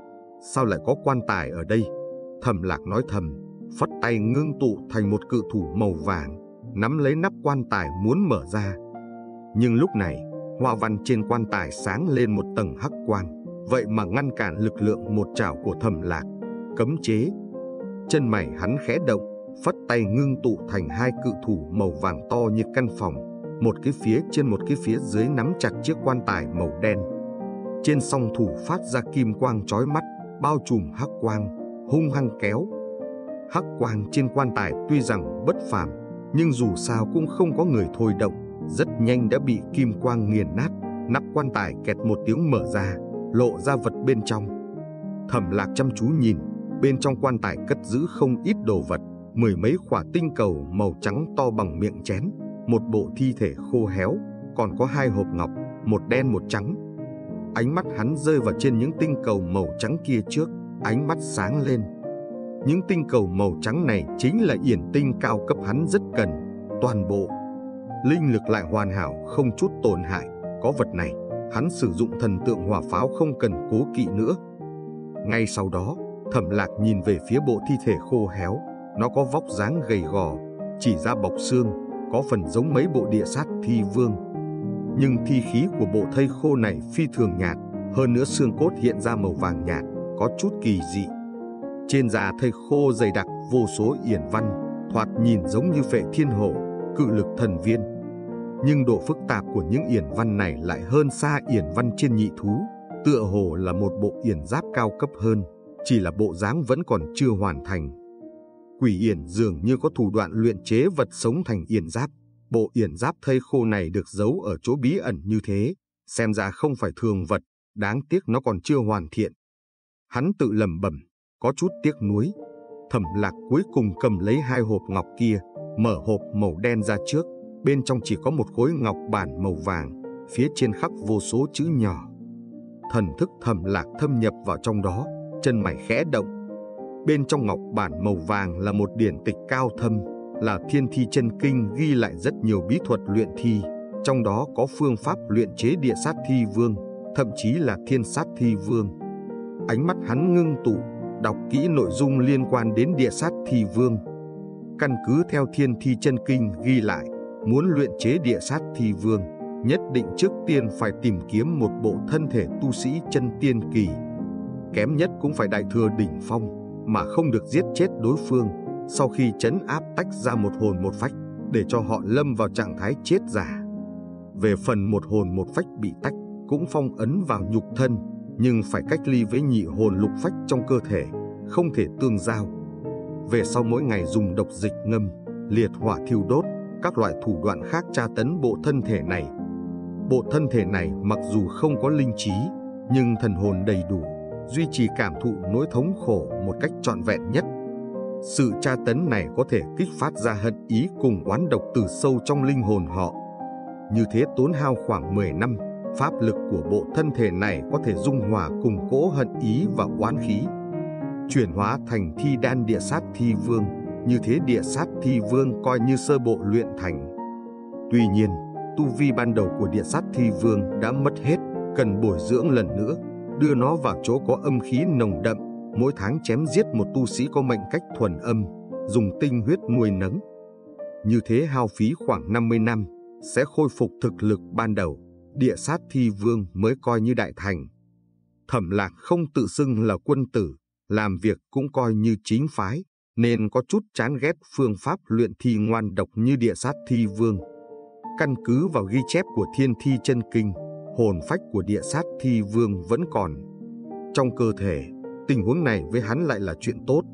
Sao lại có quan tài ở đây? Thẩm Lạc nói thầm, phất tay ngưng tụ thành một cự thủ màu vàng, nắm lấy nắp quan tài muốn mở ra. Nhưng lúc này, hoa văn trên quan tài sáng lên một tầng hắc quang, vậy mà ngăn cản lực lượng một chảo của Thẩm Lạc. Cấm chế. Chân mày hắn khẽ động, phất tay ngưng tụ thành hai cự thủ màu vàng to như căn phòng, một cái phía trên một cái phía dưới nắm chặt chiếc quan tài màu đen. Trên song thủ phát ra kim quang chói mắt, bao trùm hắc quang, hung hăng kéo. Hắc quang trên quan tài tuy rằng bất phàm, nhưng dù sao cũng không có người thôi động, rất nhanh đã bị kim quang nghiền nát. Nắp quan tài kẹt một tiếng mở ra, lộ ra vật bên trong. Thẩm Lạc chăm chú nhìn, bên trong quan tài cất giữ không ít đồ vật, mười mấy quả tinh cầu màu trắng to bằng miệng chén, một bộ thi thể khô héo, còn có hai hộp ngọc, một đen một trắng. Ánh mắt hắn rơi vào trên những tinh cầu màu trắng kia trước, ánh mắt sáng lên. Những tinh cầu màu trắng này chính là yển tinh cao cấp hắn rất cần, toàn bộ linh lực lại hoàn hảo không chút tổn hại. Có vật này, hắn sử dụng thần tượng hỏa pháo không cần cố kỵ nữa. Ngay sau đó, Thẩm Lạc nhìn về phía bộ thi thể khô héo, nó có vóc dáng gầy gò, chỉ da bọc xương, có phần giống mấy bộ địa sát thi vương. Nhưng thi khí của bộ thây khô này phi thường nhạt, hơn nữa xương cốt hiện ra màu vàng nhạt, có chút kỳ dị. Trên da thây khô dày đặc vô số yển văn, thoạt nhìn giống như Phệ Thiên Hổ, Cự Lực Thần Viên. Nhưng độ phức tạp của những yển văn này lại hơn xa yển văn trên nhị thú, tựa hồ là một bộ yển giáp cao cấp hơn, chỉ là bộ dáng vẫn còn chưa hoàn thành. Quỷ yển dường như có thủ đoạn luyện chế vật sống thành yển giáp. Bộ yển giáp thây khô này được giấu ở chỗ bí ẩn như thế, xem ra không phải thường vật, đáng tiếc nó còn chưa hoàn thiện. Hắn tự lẩm bẩm, có chút tiếc nuối. Thẩm Lạc cuối cùng cầm lấy hai hộp ngọc kia, mở hộp màu đen ra trước, bên trong chỉ có một khối ngọc bản màu vàng, phía trên khắc vô số chữ nhỏ. Thần thức Thẩm Lạc thâm nhập vào trong đó, chân mày khẽ động. Bên trong ngọc bản màu vàng là một điển tịch cao thâm, là Thiên Thi Chân Kinh, ghi lại rất nhiều bí thuật luyện thi, trong đó có phương pháp luyện chế địa sát thi vương, thậm chí là thiên sát thi vương. Ánh mắt hắn ngưng tụ, đọc kỹ nội dung liên quan đến địa sát thi vương. Căn cứ theo Thiên Thi Chân Kinh ghi lại, muốn luyện chế địa sát thi vương, nhất định trước tiên phải tìm kiếm một bộ thân thể tu sĩ chân tiên kỳ. Kém nhất cũng phải đại thừa đỉnh phong, mà không được giết chết đối phương, sau khi trấn áp tách ra một hồn một phách, để cho họ lâm vào trạng thái chết giả. Về phần một hồn một phách bị tách, cũng phong ấn vào nhục thân, nhưng phải cách ly với nhị hồn lục phách trong cơ thể, không thể tương giao. Về sau mỗi ngày dùng độc dịch ngâm, liệt hỏa thiêu đốt, các loại thủ đoạn khác tra tấn bộ thân thể này. Bộ thân thể này mặc dù không có linh trí, nhưng thần hồn đầy đủ, duy trì cảm thụ nỗi thống khổ một cách trọn vẹn nhất. Sự tra tấn này có thể kích phát ra hận ý cùng oán độc từ sâu trong linh hồn họ. Như thế tốn hao khoảng 10 năm, pháp lực của bộ thân thể này có thể dung hòa củng cố hận ý và oán khí, chuyển hóa thành thi đan địa sát thi vương. Như thế địa sát thi vương coi như sơ bộ luyện thành. Tuy nhiên, tu vi ban đầu của địa sát thi vương đã mất hết, cần bồi dưỡng lần nữa, đưa nó vào chỗ có âm khí nồng đậm, mỗi tháng chém giết một tu sĩ có mệnh cách thuần âm, dùng tinh huyết nuôi nấng. Như thế hao phí khoảng 50 năm, sẽ khôi phục thực lực ban đầu, địa sát thi vương mới coi như đại thành. Thẩm Lạc không tự xưng là quân tử, làm việc cũng coi như chính phái, nên có chút chán ghét phương pháp luyện thi ngoan độc như địa sát thi vương. Căn cứ vào ghi chép của Thiên Thi Chân Kinh, hồn phách của địa sát thi vương vẫn còn trong cơ thể. Tình huống này với hắn lại là chuyện tốt.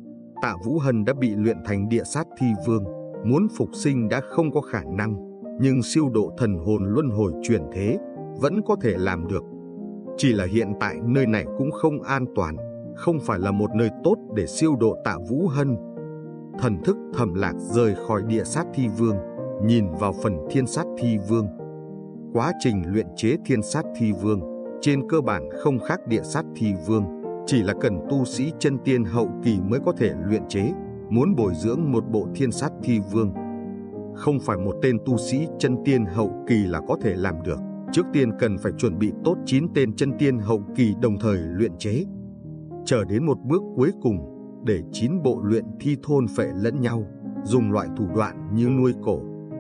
Tạ Vũ Hân đã bị luyện thành địa sát thi vương, muốn phục sinh đã không có khả năng, nhưng siêu độ thần hồn luân hồi chuyển thế vẫn có thể làm được. Chỉ là hiện tại nơi này cũng không an toàn, không phải là một nơi tốt để siêu độ Tạ Vũ Hân. Thần thức Thẩm Lạc rời khỏi địa sát thi vương, nhìn vào phần thiên sát thi vương. Quá trình luyện chế thiên sát thi vương trên cơ bản không khác địa sát thi vương, chỉ là cần tu sĩ chân tiên hậu kỳ mới có thể luyện chế. Muốn bồi dưỡng một bộ thiên sát thi vương, không phải một tên tu sĩ chân tiên hậu kỳ là có thể làm được. Trước tiên cần phải chuẩn bị tốt 9 tên chân tiên hậu kỳ đồng thời luyện chế. Chờ đến một bước cuối cùng, để 9 bộ luyện thi thôn phệ lẫn nhau, dùng loại thủ đoạn như nuôi cổ.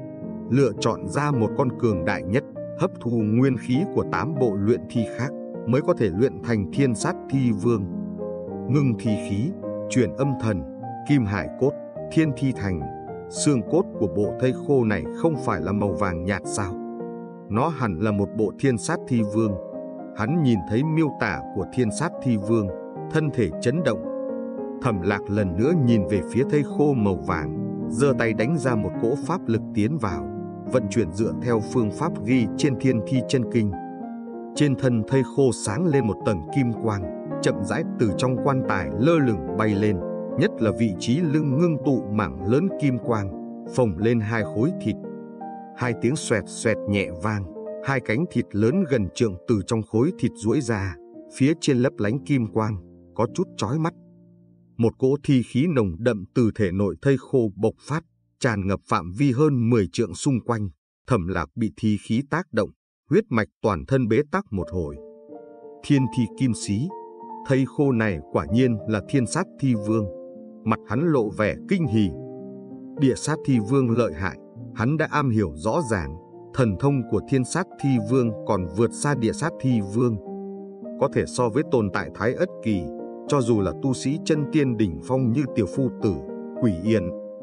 Lựa chọn ra một con cường đại nhất, hấp thu nguyên khí của 8 bộ luyện thi khác, mới có thể luyện thành thiên sát thi vương. Ngưng thi khí, chuyển âm thần, kim hải cốt, thiên thi thành. Xương cốt của bộ thây khô này không phải là màu vàng nhạt sao? Nó hẳn là một bộ thiên sát thi vương. Hắn nhìn thấy miêu tả của thiên sát thi vương, thân thể chấn động. Thẩm Lạc lần nữa nhìn về phía thây khô màu vàng, giơ tay đánh ra một cỗ pháp lực tiến vào, vận chuyển dựa theo phương pháp ghi trên Thiên Thi Chân Kinh. Trên thân thây khô sáng lên một tầng kim quang, chậm rãi từ trong quan tài lơ lửng bay lên, nhất là vị trí lưng ngưng tụ mảng lớn kim quang, phồng lên 2 khối thịt. 2 tiếng xoẹt xoẹt nhẹ vang, 2 cánh thịt lớn gần trượng từ trong khối thịt duỗi ra, phía trên lấp lánh kim quang, có chút chói mắt. Một cỗ thi khí nồng đậm từ thể nội thây khô bộc phát, tràn ngập phạm vi hơn 10 trượng xung quanh. Thẩm Lạc bị thi khí tác động, huyết mạch toàn thân bế tắc một hồi. Thiên thi kim xí, thây khô này quả nhiên là thiên sát thi vương. Mặt hắn lộ vẻ kinh hỉ. Địa sát thi vương lợi hại, hắn đã am hiểu rõ ràng. Thần thông của thiên sát thi vương còn vượt xa địa sát thi vương, có thể so với tồn tại Thái Ất kỳ. Cho dù là tu sĩ chân tiên đỉnh phong như Tiểu Phu Tử, Quỷ Yên,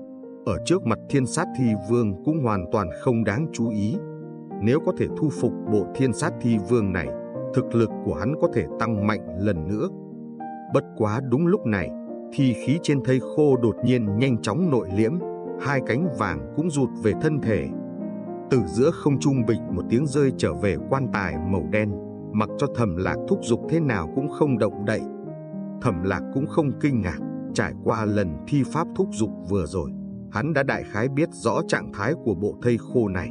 ở trước mặt thiên sát thi vương cũng hoàn toàn không đáng chú ý. Nếu có thể thu phục bộ thiên sát thi vương này, thực lực của hắn có thể tăng mạnh lần nữa. Bất quá đúng lúc này, thi khí trên thây khô đột nhiên nhanh chóng nội liễm, 2 cánh vàng cũng rụt về thân thể. Từ giữa không trung bịch một tiếng rơi trở về quan tài màu đen, mặc cho Thẩm Lạc thúc giục thế nào cũng không động đậy. Thẩm Lạc cũng không kinh ngạc, trải qua lần thi pháp thúc giục vừa rồi, hắn đã đại khái biết rõ trạng thái của bộ thây khô này.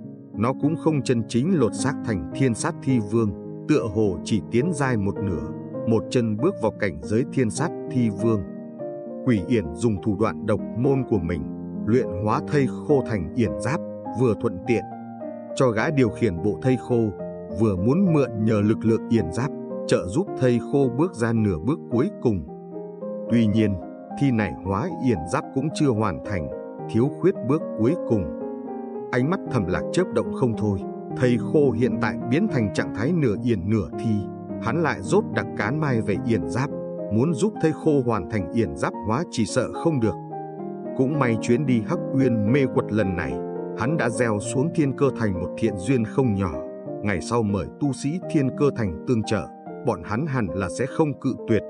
Nó cũng không chân chính lột xác thành thiên sát thi vương, tựa hồ chỉ tiến giai một nửa, một chân bước vào cảnh giới thiên sát thi vương. Quỷ Yển dùng thủ đoạn độc môn của mình, luyện hóa thây khô thành yển giáp, vừa thuận tiện cho gã điều khiển bộ thây khô, vừa muốn mượn nhờ lực lượng yển giáp trợ giúp thây khô bước ra nửa bước cuối cùng. Tuy nhiên, thi này hóa yển giáp cũng chưa hoàn thành, thiếu khuyết bước cuối cùng. Ánh mắt Thẩm Lạc chớp động không thôi. Thầy khô hiện tại biến thành trạng thái nửa yển nửa thi, hắn lại rốt đặc cán mai về yển giáp, muốn giúp thầy khô hoàn thành yển giáp hóa chỉ sợ không được. Cũng may chuyến đi Hắc Uyên mê quật lần này, hắn đã gieo xuống Thiên Cơ Thành một thiện duyên không nhỏ. Ngày sau mời tu sĩ Thiên Cơ Thành tương trợ, bọn hắn hẳn là sẽ không cự tuyệt.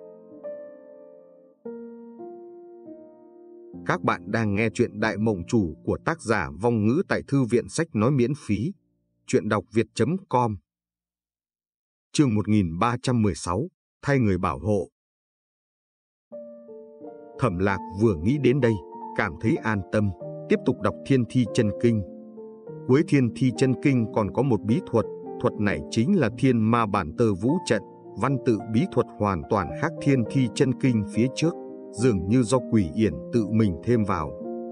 Các bạn đang nghe chuyện Đại Mộng Chủ của tác giả Vong Ngữ tại Thư viện Sách Nói miễn phí. Chuyện đọc việt.com. Chương 1316, thay người bảo hộ. Thẩm Lạc vừa nghĩ đến đây, cảm thấy an tâm, tiếp tục đọc Thiên Thi Chân Kinh. Cuối Thiên Thi Chân Kinh còn có một bí thuật, thuật này chính là Thiên Ma Bản Tơ Vũ Trận. Văn tự bí thuật hoàn toàn khác Thiên Thi Chân Kinh phía trước, dường như do Quỷ Yển tự mình thêm vào.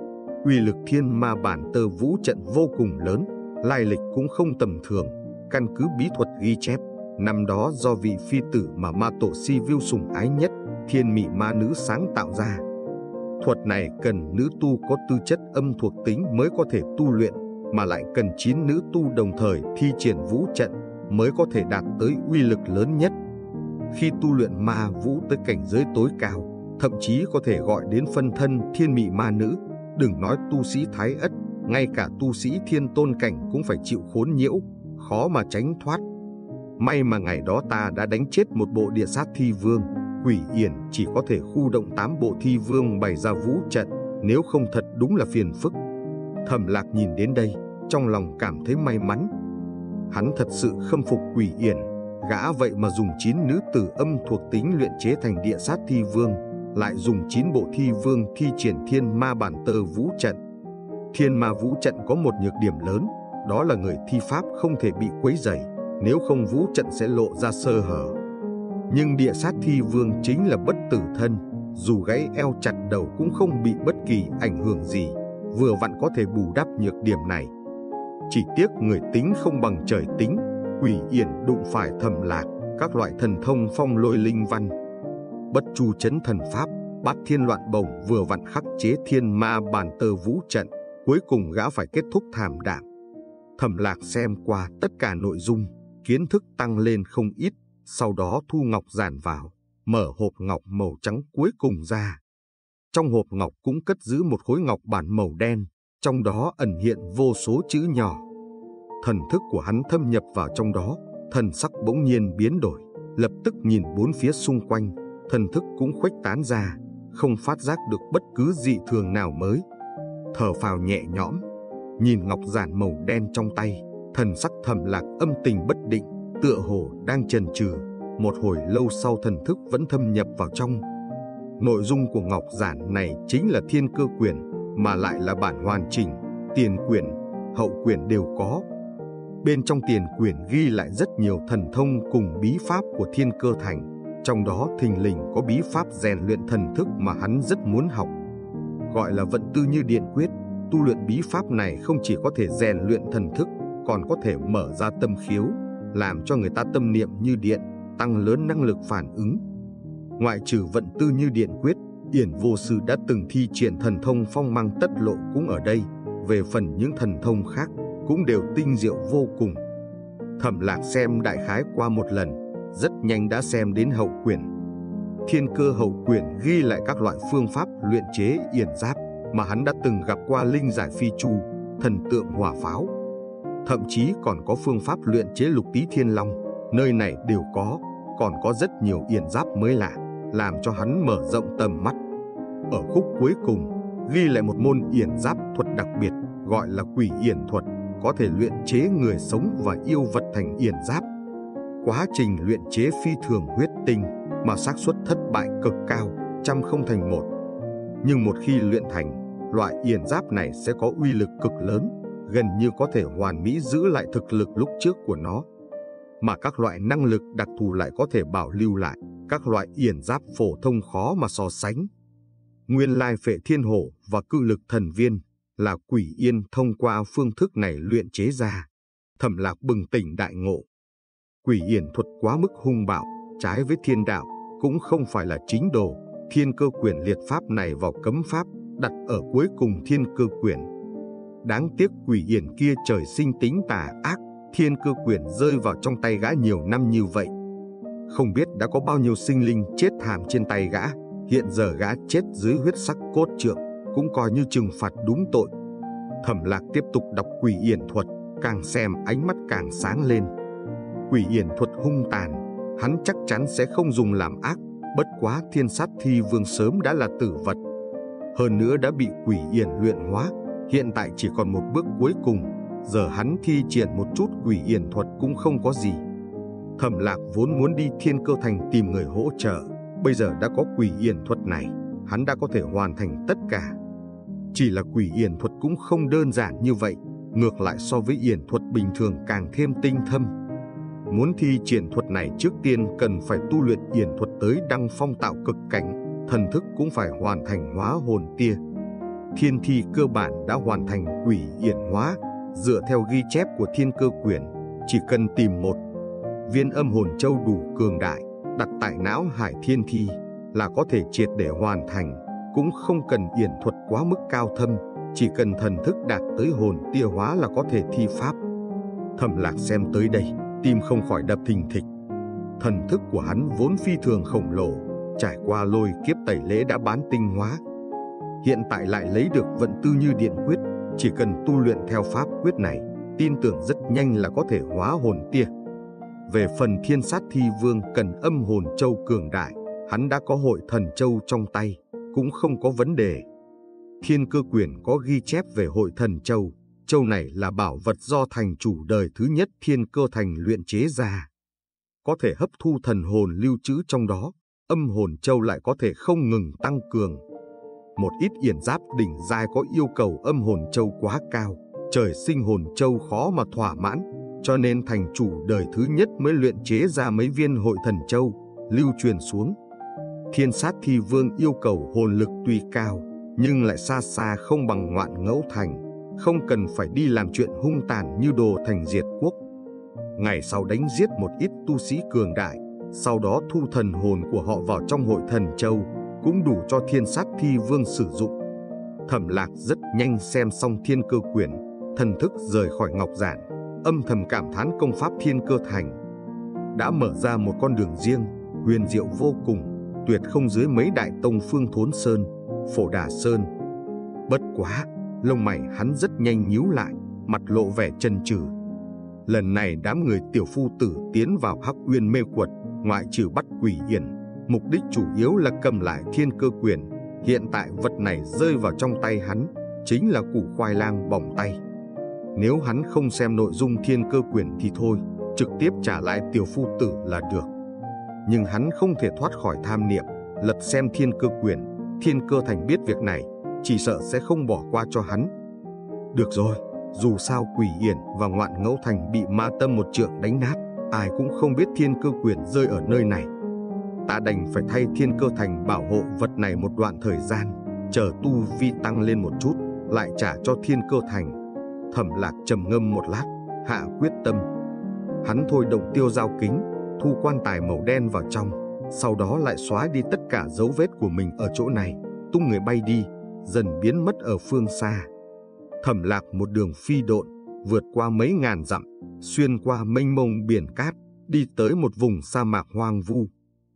Uy lực Thiên Ma Bản Tơ Vũ Trận vô cùng lớn, lai lịch cũng không tầm thường. Căn cứ bí thuật ghi chép, năm đó do vị phi tử mà Ma Tổ Si Viu sủng ái nhất, Thiên Mị Ma Nữ sáng tạo ra. Thuật này cần nữ tu có tư chất âm thuộc tính mới có thể tu luyện, mà lại cần 9 nữ tu đồng thời thi triển vũ trận mới có thể đạt tới uy lực lớn nhất. Khi tu luyện ma vũ tới cảnh giới tối cao, thậm chí có thể gọi đến phân thân Thiên Mị Ma Nữ. Đừng nói tu sĩ Thái Ất, ngay cả tu sĩ Thiên Tôn cảnh cũng phải chịu khốn nhiễu, khó mà tránh thoát. May mà ngày đó ta đã đánh chết một bộ địa sát thi vương, Quỷ Yển chỉ có thể khu động 8 bộ thi vương bày ra vũ trận, nếu không thật đúng là phiền phức. Thẩm Lạc nhìn đến đây, trong lòng cảm thấy may mắn. Hắn thật sự khâm phục Quỷ Yển, gã vậy mà dùng 9 nữ tử âm thuộc tính luyện chế thành địa sát thi vương, lại dùng 9 bộ thi vương thi triển Thiên Ma Bản Tơ Vũ Trận. Thiên Ma Vũ Trận có một nhược điểm lớn, đó là người thi pháp không thể bị quấy rầy, nếu không vũ trận sẽ lộ ra sơ hở. Nhưng địa sát thi vương chính là bất tử thân, dù gãy eo chặt đầu cũng không bị bất kỳ ảnh hưởng gì, vừa vặn có thể bù đắp nhược điểm này. Chỉ tiếc người tính không bằng trời tính, Quỷ Yển đụng phải Thẩm Lạc, các loại thần thông phong lôi linh văn, Bất Chu Chấn Thần Pháp, Bát Thiên Loạn Bổng vừa vặn khắc chế Thiên Ma Bản Tơ Vũ Trận, cuối cùng gã phải kết thúc thảm đạm. Thẩm Lạc xem qua tất cả nội dung, kiến thức tăng lên không ít, sau đó thu ngọc giản vào, mở hộp ngọc màu trắng cuối cùng ra. Trong hộp ngọc cũng cất giữ một khối ngọc bản màu đen, trong đó ẩn hiện vô số chữ nhỏ. Thần thức của hắn thâm nhập vào trong đó, thần sắc bỗng nhiên biến đổi, lập tức nhìn bốn phía xung quanh, thần thức cũng khuếch tán ra, không phát giác được bất cứ dị thường nào mới. Thở phào nhẹ nhõm, nhìn ngọc giản màu đen trong tay, thần sắc Thẩm Lạc âm tình bất định, tựa hồ đang chần chừ. Một hồi lâu sau thần thức vẫn thâm nhập vào trong. Nội dung của ngọc giản này chính là Thiên Cơ Quyển, mà lại là bản hoàn chỉnh, tiền quyển, hậu quyển đều có. Bên trong tiền quyển ghi lại rất nhiều thần thông cùng bí pháp của Thiên Cơ Thành, trong đó thình lình có bí pháp rèn luyện thần thức mà hắn rất muốn học, gọi là Vận Tư Như Điện Quyết. Tu luyện bí pháp này không chỉ có thể rèn luyện thần thức, còn có thể mở ra tâm khiếu, làm cho người ta tâm niệm như điện, tăng lớn năng lực phản ứng. Ngoại trừ Vận Tư Như Điện Quyết, Yển Vô Sư đã từng thi triển thần thông Phong Mang Tất Lộ cũng ở đây. Về phần những thần thông khác cũng đều tinh diệu vô cùng. Thẩm Lạc xem đại khái qua một lần, rất nhanh đã xem đến hậu quyển. Thiên Cơ hậu quyển ghi lại các loại phương pháp luyện chế yển giáp mà hắn đã từng gặp qua linh giải phi chu, thần tượng hỏa pháo. Thậm chí còn có phương pháp luyện chế lục tý thiên long, nơi này đều có, còn có rất nhiều yển giáp mới lạ, làm cho hắn mở rộng tầm mắt. Ở khúc cuối cùng, ghi lại một môn yển giáp thuật đặc biệt, gọi là Quỷ Yển thuật, có thể luyện chế người sống và yêu vật thành yển giáp. Quá trình luyện chế phi thường huyết tinh, mà xác suất thất bại cực cao, trăm không thành một. Nhưng một khi luyện thành, loại yển giáp này sẽ có uy lực cực lớn, gần như có thể hoàn mỹ giữ lại thực lực lúc trước của nó. mà các loại năng lực đặc thù lại có thể bảo lưu lại, các loại yển giáp phổ thông khó mà so sánh. Nguyên lai Phệ Thiên Hổ và Cự Lực Thần Viên là Quỷ Yên thông qua phương thức này luyện chế ra. Thẩm Lạc bừng tỉnh đại ngộ. Quỷ Yển thuật quá mức hung bạo, trái với thiên đạo, cũng không phải là chính đồ. Thiên Cơ Quyển liệt pháp này vào cấm pháp, đặt ở cuối cùng Thiên Cơ Quyển. Đáng tiếc Quỷ Yển kia trời sinh tính tà ác, Thiên Cơ Quyển rơi vào trong tay gã nhiều năm như vậy. Không biết đã có bao nhiêu sinh linh chết thảm trên tay gã, hiện giờ gã chết dưới huyết sắc cốt trượng, cũng coi như trừng phạt đúng tội. Thẩm Lạc tiếp tục đọc Quỷ Yển thuật, càng xem ánh mắt càng sáng lên. Quỷ Yển thuật hung tàn, hắn chắc chắn sẽ không dùng làm ác, bất quá Thiên Sát Thi Vương sớm đã là tử vật. Hơn nữa đã bị Quỷ Yển luyện hóa, hiện tại chỉ còn một bước cuối cùng, giờ hắn thi triển một chút Quỷ Yển thuật cũng không có gì. Thẩm Lạc vốn muốn đi Thiên Cơ Thành tìm người hỗ trợ, bây giờ đã có Quỷ Yển thuật này, hắn đã có thể hoàn thành tất cả. Chỉ là Quỷ Yển thuật cũng không đơn giản như vậy, ngược lại so với Yển thuật bình thường càng thêm tinh thâm. Muốn thi triển thuật này trước tiên cần phải tu luyện Yển thuật tới đăng phong tạo cực cảnh, thần thức cũng phải hoàn thành hóa hồn tia. Thiên Thi cơ bản đã hoàn thành Quỷ Yển hóa, dựa theo ghi chép của Thiên Cơ Quyển, chỉ cần tìm một viên âm hồn châu đủ cường đại, đặt tại não hải Thiên Thi là có thể triệt để hoàn thành, cũng không cần yển thuật quá mức cao thâm, chỉ cần thần thức đạt tới hồn tia hóa là có thể thi pháp. Thẩm Lạc xem tới đây, tim không khỏi đập thình thịch. Thần thức của hắn vốn phi thường khổng lồ, trải qua lôi kiếp tẩy lễ đã bán tinh hóa. Hiện tại lại lấy được vận tư như điện quyết, chỉ cần tu luyện theo pháp quyết này, tin tưởng rất nhanh là có thể hóa hồn tia. Về phần Thiên Sát Thi Vương cần âm hồn châu cường đại, hắn đã có Hội Thần Châu trong tay, cũng không có vấn đề. Thiên Cơ Quyển có ghi chép về Hội Thần Châu, châu này là bảo vật do thành chủ đời thứ nhất Thiên Cơ Thành luyện chế ra. Có thể hấp thu thần hồn lưu trữ trong đó, âm hồn châu lại có thể không ngừng tăng cường. Một ít yển giáp đỉnh giai có yêu cầu âm hồn châu quá cao, trời sinh hồn châu khó mà thỏa mãn, cho nên thành chủ đời thứ nhất mới luyện chế ra mấy viên Hội Thần Châu, lưu truyền xuống. Thiên Sát Thi Vương yêu cầu hồn lực tuy cao, nhưng lại xa xa không bằng Ngoạn Ngẫu Thành, không cần phải đi làm chuyện hung tàn như Đồ Thành diệt quốc. Ngày sau đánh giết một ít tu sĩ cường đại, sau đó thu thần hồn của họ vào trong Hội Thần Châu, cũng đủ cho Thiên Sát Thi Vương sử dụng. Thẩm Lạc rất nhanh xem xong Thiên Cơ Quyển, thần thức rời khỏi ngọc giản, âm thầm cảm thán công pháp Thiên Cơ Thành đã mở ra một con đường riêng, huyền diệu vô cùng, tuyệt không dưới mấy đại tông Phương Thốn Sơn, Phổ Đà Sơn. Bất quá, lông mày hắn rất nhanh nhíu lại, mặt lộ vẻ chần chừ. Lần này đám người Tiểu Phu Tử tiến vào Hắc Uyên Mê Quật, ngoại trừ bắt Quỷ Yển, mục đích chủ yếu là cầm lại Thiên Cơ Quyển. Hiện tại vật này rơi vào trong tay hắn, chính là củ khoai lang bỏng tay. Nếu hắn không xem nội dung Thiên Cơ Quyển thì thôi, trực tiếp trả lại Tiểu Phu Tử là được. Nhưng hắn không thể thoát khỏi tham niệm, lật xem Thiên Cơ Quyển. Thiên Cơ Thành biết việc này, chỉ sợ sẽ không bỏ qua cho hắn. Được rồi, dù sao Quỷ Yển và Ngoạn Ngẫu Thành bị Ma Tâm một trượng đánh nát, ai cũng không biết Thiên Cơ Quyển rơi ở nơi này. Ta đành phải thay Thiên Cơ Thành bảo hộ vật này một đoạn thời gian, chờ tu vi tăng lên một chút, lại trả cho Thiên Cơ Thành. Thẩm Lạc trầm ngâm một lát, hạ quyết tâm. Hắn thôi động tiêu giao kính, thu quan tài màu đen vào trong, sau đó lại xóa đi tất cả dấu vết của mình ở chỗ này, tung người bay đi, dần biến mất ở phương xa. Thẩm Lạc một đường phi độn, vượt qua mấy ngàn dặm, xuyên qua mênh mông biển cát, đi tới một vùng sa mạc hoang vu.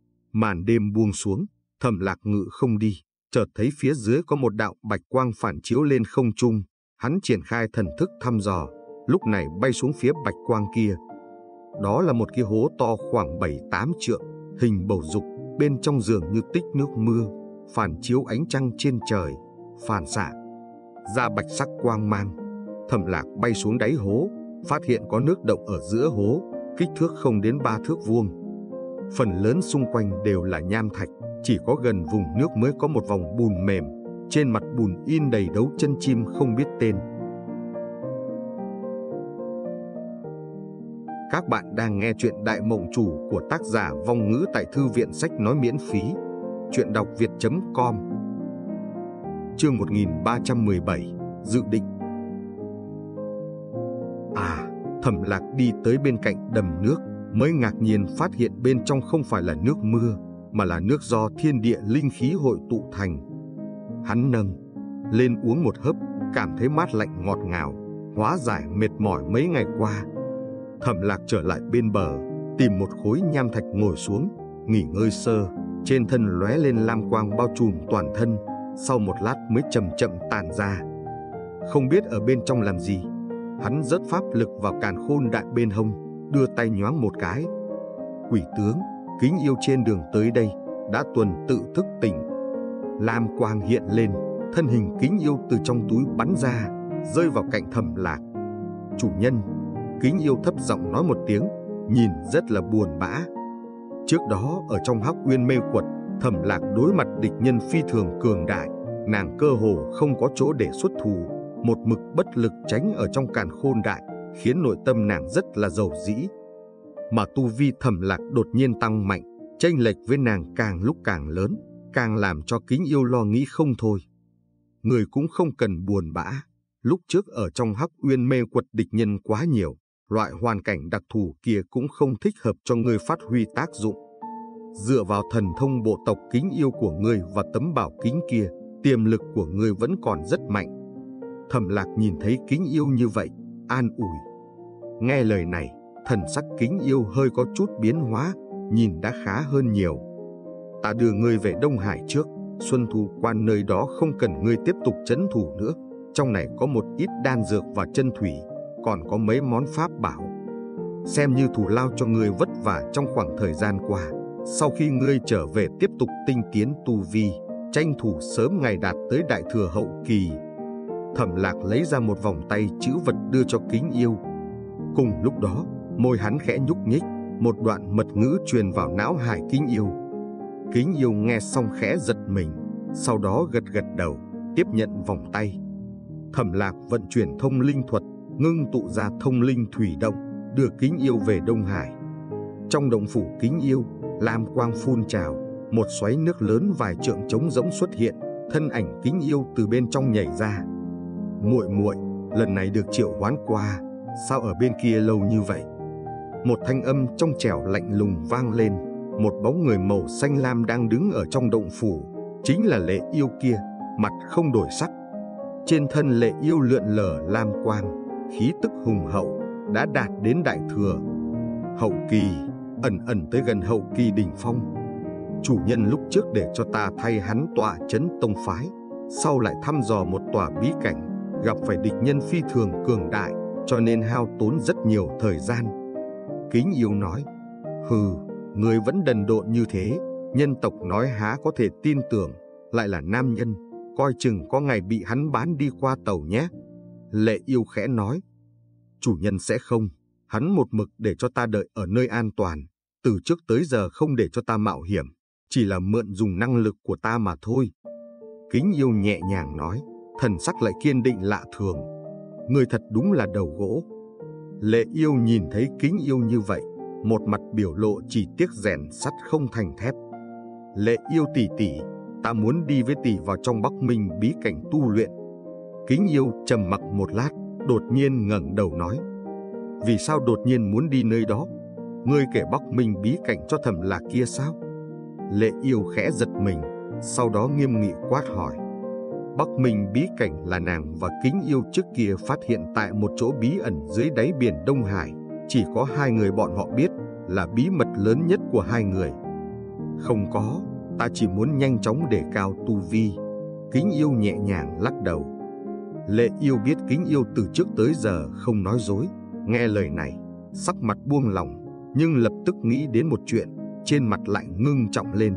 Màn đêm buông xuống, Thẩm Lạc ngự không đi, chợt thấy phía dưới có một đạo bạch quang phản chiếu lên không trung. Hắn triển khai thần thức thăm dò, lúc này bay xuống phía bạch quang kia. Đó là một cái hố to khoảng 7-8 trượng, hình bầu dục, bên trong dường như tích nước mưa, phản chiếu ánh trăng trên trời, phản xạ ra bạch sắc quang mang. Thẩm Lạc bay xuống đáy hố, phát hiện có nước động ở giữa hố, kích thước không đến 3 thước vuông. Phần lớn xung quanh đều là nham thạch, chỉ có gần vùng nước mới có một vòng bùn mềm, trên mặt bùn in đầy dấu chân chim không biết tên. Các bạn đang nghe chuyện Đại Mộng Chủ của tác giả Vong Ngữ tại Thư viện Sách Nói miễn phí. Chuyện đọc việt.com. Chương 1317, Dự định. Thẩm Lạc đi tới bên cạnh đầm nước, mới ngạc nhiên phát hiện bên trong không phải là nước mưa, mà là nước do thiên địa linh khí hội tụ thành. Hắn nâng lên uống một hớp, cảm thấy mát lạnh ngọt ngào, hóa giải mệt mỏi mấy ngày qua. Thẩm Lạc trở lại bên bờ, tìm một khối nham thạch ngồi xuống, nghỉ ngơi sơ. Trên thân lóe lên lam quang bao trùm toàn thân, sau một lát mới chậm chậm tàn ra. Không biết ở bên trong làm gì, hắn dớt pháp lực vào càn khôn đại bên hông, đưa tay nhoáng một cái. Quỷ tướng, Kính Yêu trên đường tới đây đã tuần tự thức tỉnh. Lam quang hiện lên, thân hình Kính Yêu từ trong túi bắn ra, rơi vào cạnh Thẩm Lạc. Chủ nhân, Kính Yêu thấp giọng nói một tiếng, nhìn rất là buồn bã. Trước đó ở trong Hắc Uyên mê quật, Thẩm Lạc đối mặt địch nhân phi thường cường đại, nàng cơ hồ không có chỗ để xuất thủ, một mực bất lực tránh ở trong càn khôn đại, khiến nội tâm nàng rất là dầu dĩ. Mà tu vi Thẩm Lạc đột nhiên tăng mạnh, chênh lệch với nàng càng lúc càng lớn, càng làm cho Kính Yêu lo nghĩ không thôi. Người cũng không cần buồn bã, lúc trước ở trong Hắc Uyên mê quật địch nhân quá nhiều, loại hoàn cảnh đặc thù kia cũng không thích hợp cho ngươi phát huy tác dụng. Dựa vào thần thông bộ tộc Kính Yêu của ngươi và tấm bảo kính kia, tiềm lực của ngươi vẫn còn rất mạnh. Thẩm Lạc nhìn thấy Kính Yêu như vậy, an ủi. Nghe lời này, thần sắc Kính Yêu hơi có chút biến hóa, nhìn đã khá hơn nhiều. Ta đưa ngươi về Đông Hải trước, Xuân Thu Quan nơi đó không cần ngươi tiếp tục trấn thủ nữa. Trong này có một ít đan dược và chân thủy, còn có mấy món pháp bảo. Xem như thù lao cho ngươi vất vả trong khoảng thời gian qua. Sau khi ngươi trở về tiếp tục tinh tiến tu vi, tranh thủ sớm ngày đạt tới đại thừa hậu kỳ. Thẩm Lạc lấy ra một vòng tay chữ vật đưa cho Kính Yêu. Cùng lúc đó, môi hắn khẽ nhúc nhích, một đoạn mật ngữ truyền vào não hải Kính Yêu. Kính Yêu nghe xong khẽ giật mình, sau đó gật gật đầu, tiếp nhận vòng tay. Thẩm Lạc vận chuyển thông linh thuật, ngưng tụ ra thông linh thủy động, đưa Kính Yêu về Đông Hải. Trong động phủ Kính Yêu, lam quang phun trào, một xoáy nước lớn vài trượng trống rỗng xuất hiện, thân ảnh Kính Yêu từ bên trong nhảy ra. Muội muội, lần này được triệu hoán qua, sao ở bên kia lâu như vậy? Một thanh âm trong trẻo lạnh lùng vang lên, một bóng người màu xanh lam đang đứng ở trong động phủ, chính là Lệ Yêu kia, mặt không đổi sắc. Trên thân Lệ Yêu lượn lờ lam quang, khí tức hùng hậu, đã đạt đến đại thừa hậu kỳ, ẩn tới gần hậu kỳ đỉnh phong. Chủ nhân lúc trước để cho ta thay hắn tọa trấn tông phái, sau lại thăm dò một tòa bí cảnh, gặp phải địch nhân phi thường cường đại, cho nên hao tốn rất nhiều thời gian. Kính Yêu nói, hừ, người vẫn đần độn như thế, nhân tộc nói há có thể tin tưởng, lại là nam nhân, coi chừng có ngày bị hắn bán đi qua tàu nhé. Lệ Yêu khẽ nói, chủ nhân sẽ không, hắn một mực để cho ta đợi ở nơi an toàn, từ trước tới giờ không để cho ta mạo hiểm, chỉ là mượn dùng năng lực của ta mà thôi. Kính Yêu nhẹ nhàng nói, thần sắc lại kiên định lạ thường. Người thật đúng là đầu gỗ. Lệ Yêu nhìn thấy Kính Yêu như vậy, một mặt biểu lộ chỉ tiếc rèn sắt không thành thép. Lệ Yêu tỷ tỷ, ta muốn đi với tỷ vào trong Bắc Minh bí cảnh tu luyện. Kính Yêu trầm mặc một lát, đột nhiên ngẩng đầu nói, vì sao đột nhiên muốn đi nơi đó? Ngươi kể Bắc Minh bí cảnh cho Thẩm Lạc kia sao? Lệ Yêu khẽ giật mình, sau đó nghiêm nghị quát hỏi. Bắc Minh bí cảnh là nàng và Kính Yêu trước kia phát hiện tại một chỗ bí ẩn dưới đáy biển Đông Hải, chỉ có hai người bọn họ biết, là bí mật lớn nhất của hai người. Không có, ta chỉ muốn nhanh chóng đề cao tu vi. Kính Yêu nhẹ nhàng lắc đầu. Lệ Yêu biết Kính Yêu từ trước tới giờ không nói dối, nghe lời này, sắc mặt buông lỏng, nhưng lập tức nghĩ đến một chuyện, trên mặt lại ngưng trọng lên.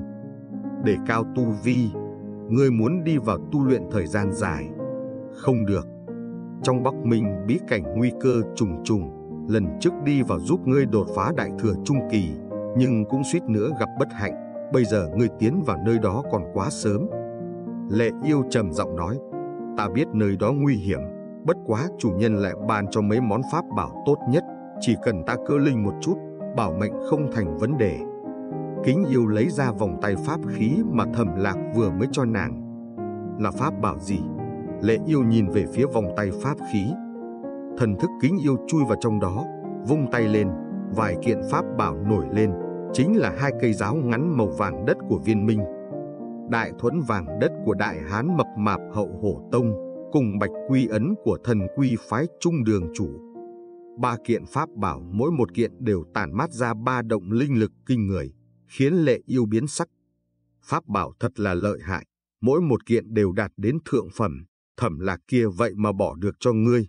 Đề cao tu vi, ngươi muốn đi vào tu luyện thời gian dài? Không được. Trong Bắc Minh bí cảnh nguy cơ trùng trùng, lần trước đi vào giúp ngươi đột phá đại thừa trung kỳ, nhưng cũng suýt nữa gặp bất hạnh, bây giờ ngươi tiến vào nơi đó còn quá sớm. Lệ Yêu trầm giọng nói, ta biết nơi đó nguy hiểm, bất quá chủ nhân lại ban cho mấy món pháp bảo tốt nhất, chỉ cần ta cơ linh một chút, bảo mệnh không thành vấn đề. Kính Yêu lấy ra vòng tay pháp khí mà Thẩm Lạc vừa mới cho nàng. Là pháp bảo gì? Lệ Yêu nhìn về phía vòng tay pháp khí. Thần thức Kính Yêu chui vào trong đó, vung tay lên, vài kiện pháp bảo nổi lên, chính là 2 cây giáo ngắn màu vàng đất của Viên Minh, đại thuẫn vàng đất của Đại Hán mập mạp Hậu Hổ Tông, cùng bạch quy ấn của Thần Quy phái Trung Đường chủ. 3 kiện pháp bảo mỗi một kiện đều tản mát ra 3 động linh lực kinh người, khiến Lệ Yêu biến sắc. Pháp bảo thật là lợi hại, mỗi một kiện đều đạt đến thượng phẩm, Thẩm Lạc kia vậy mà bỏ được cho ngươi.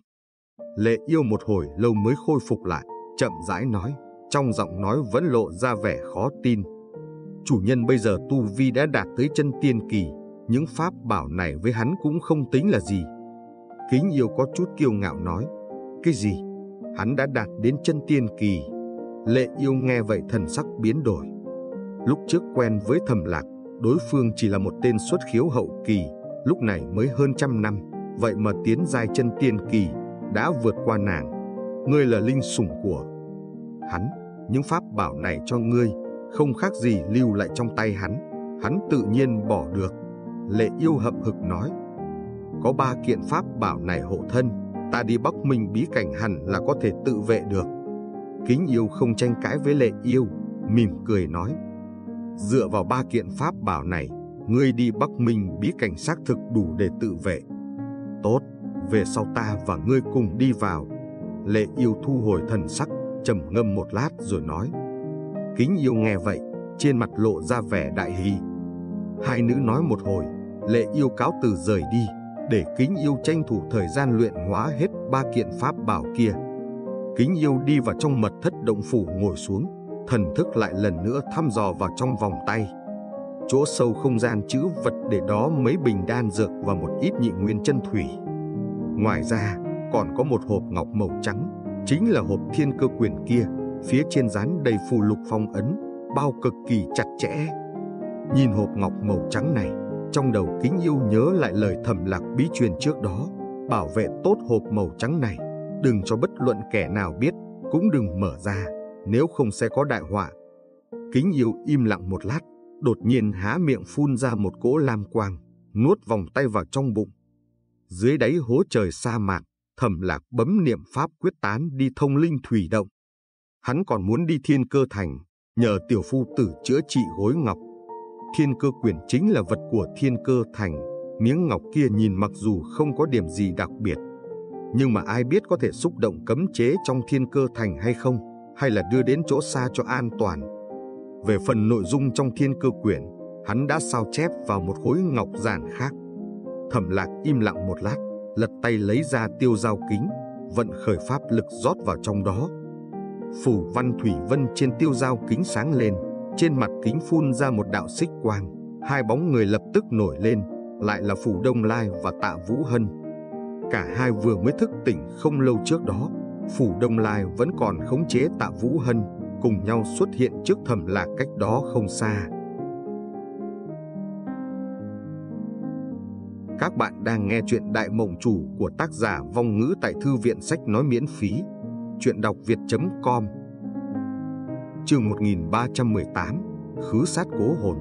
Lệ Yêu một hồi lâu mới khôi phục lại, chậm rãi nói, trong giọng nói vẫn lộ ra vẻ khó tin. Chủ nhân bây giờ tu vi đã đạt tới chân tiên kỳ, những pháp bảo này với hắn cũng không tính là gì. Kính Yêu có chút kiêu ngạo nói, cái gì? Hắn đã đạt đến chân tiên kỳ? Lệ Yêu nghe vậy thần sắc biến đổi. Lúc trước quen với Thẩm Lạc, đối phương chỉ là một tên xuất khiếu hậu kỳ, lúc này mới hơn 100 năm, vậy mà tiến giai chân tiên kỳ, đã vượt qua nàng. Ngươi là linh sủng của hắn, những pháp bảo này cho ngươi, không khác gì lưu lại trong tay hắn tự nhiên bỏ được. Lệ Yêu hậm hực nói, có 3 kiện pháp bảo này hộ thân, ta đi Bắc Minh bí cảnh hẳn là có thể tự vệ được. Kính Yêu không tranh cãi với Lệ Yêu, mỉm cười nói, dựa vào 3 kiện pháp bảo này, ngươi đi Bắc Minh bí cảnh xác thực đủ để tự vệ. Tốt, về sau ta và ngươi cùng đi vào. Lệ Yêu thu hồi thần sắc, trầm ngâm một lát rồi nói. Kính Yêu nghe vậy, trên mặt lộ ra vẻ đại hỷ. Hai nữ nói một hồi, Lệ Yêu cáo từ rời đi, để Kính Yêu tranh thủ thời gian luyện hóa hết 3 kiện pháp bảo kia. Kính Yêu đi vào trong mật thất động phủ ngồi xuống, thần thức lại lần nữa thăm dò vào trong vòng tay. Chỗ sâu không gian trữ vật để đó mấy bình đan dược và một ít nhị nguyên chân thủy. Ngoài ra, còn có một hộp ngọc màu trắng, chính là hộp thiên cơ quyển kia, phía trên dán đầy phù lục phong ấn, bao cực kỳ chặt chẽ. Nhìn hộp ngọc màu trắng này, trong đầu Kính Yêu nhớ lại lời Thẩm Lạc bí truyền trước đó, bảo vệ tốt hộp màu trắng này, đừng cho bất luận kẻ nào biết, cũng đừng mở ra, nếu không sẽ có đại họa. Kính Yêu im lặng một lát, đột nhiên há miệng phun ra một cỗ lam quang, nuốt vòng tay vào trong bụng. Dưới đáy hố trời sa mạc, Thẩm Lạc bấm niệm pháp quyết tán đi thông linh thủy động. Hắn còn muốn đi Thiên Cơ Thành, nhờ tiểu phu tử chữa trị gối ngọc. Thiên Cơ quyển chính là vật của Thiên Cơ Thành, miếng ngọc kia nhìn mặc dù không có điểm gì đặc biệt, nhưng mà ai biết có thể xúc động cấm chế trong Thiên Cơ Thành hay không, hay là đưa đến chỗ xa cho an toàn. Về phần nội dung trong Thiên Cơ quyển, hắn đã sao chép vào một khối ngọc giản khác. Thẩm Lạc im lặng một lát, lật tay lấy ra tiêu giao kính, vận khởi pháp lực rót vào trong đó. Phủ văn thủy vân trên tiêu giao kính sáng lên, trên mặt kính phun ra một đạo xích quang, 2 bóng người lập tức nổi lên, lại là Phủ Đông Lai và Tạ Vũ Hân. Cả hai vừa mới thức tỉnh không lâu trước đó, Phủ Đông Lai vẫn còn khống chế Tạ Vũ Hân, cùng nhau xuất hiện trước Thẩm Lạc cách đó không xa. Các bạn đang nghe chuyện Đại Mộng Chủ của tác giả Vong Ngữ tại Thư viện Sách Nói miễn phí. Chuyện đọc việt.com. Chương 1318, Khứ sát cố hồn.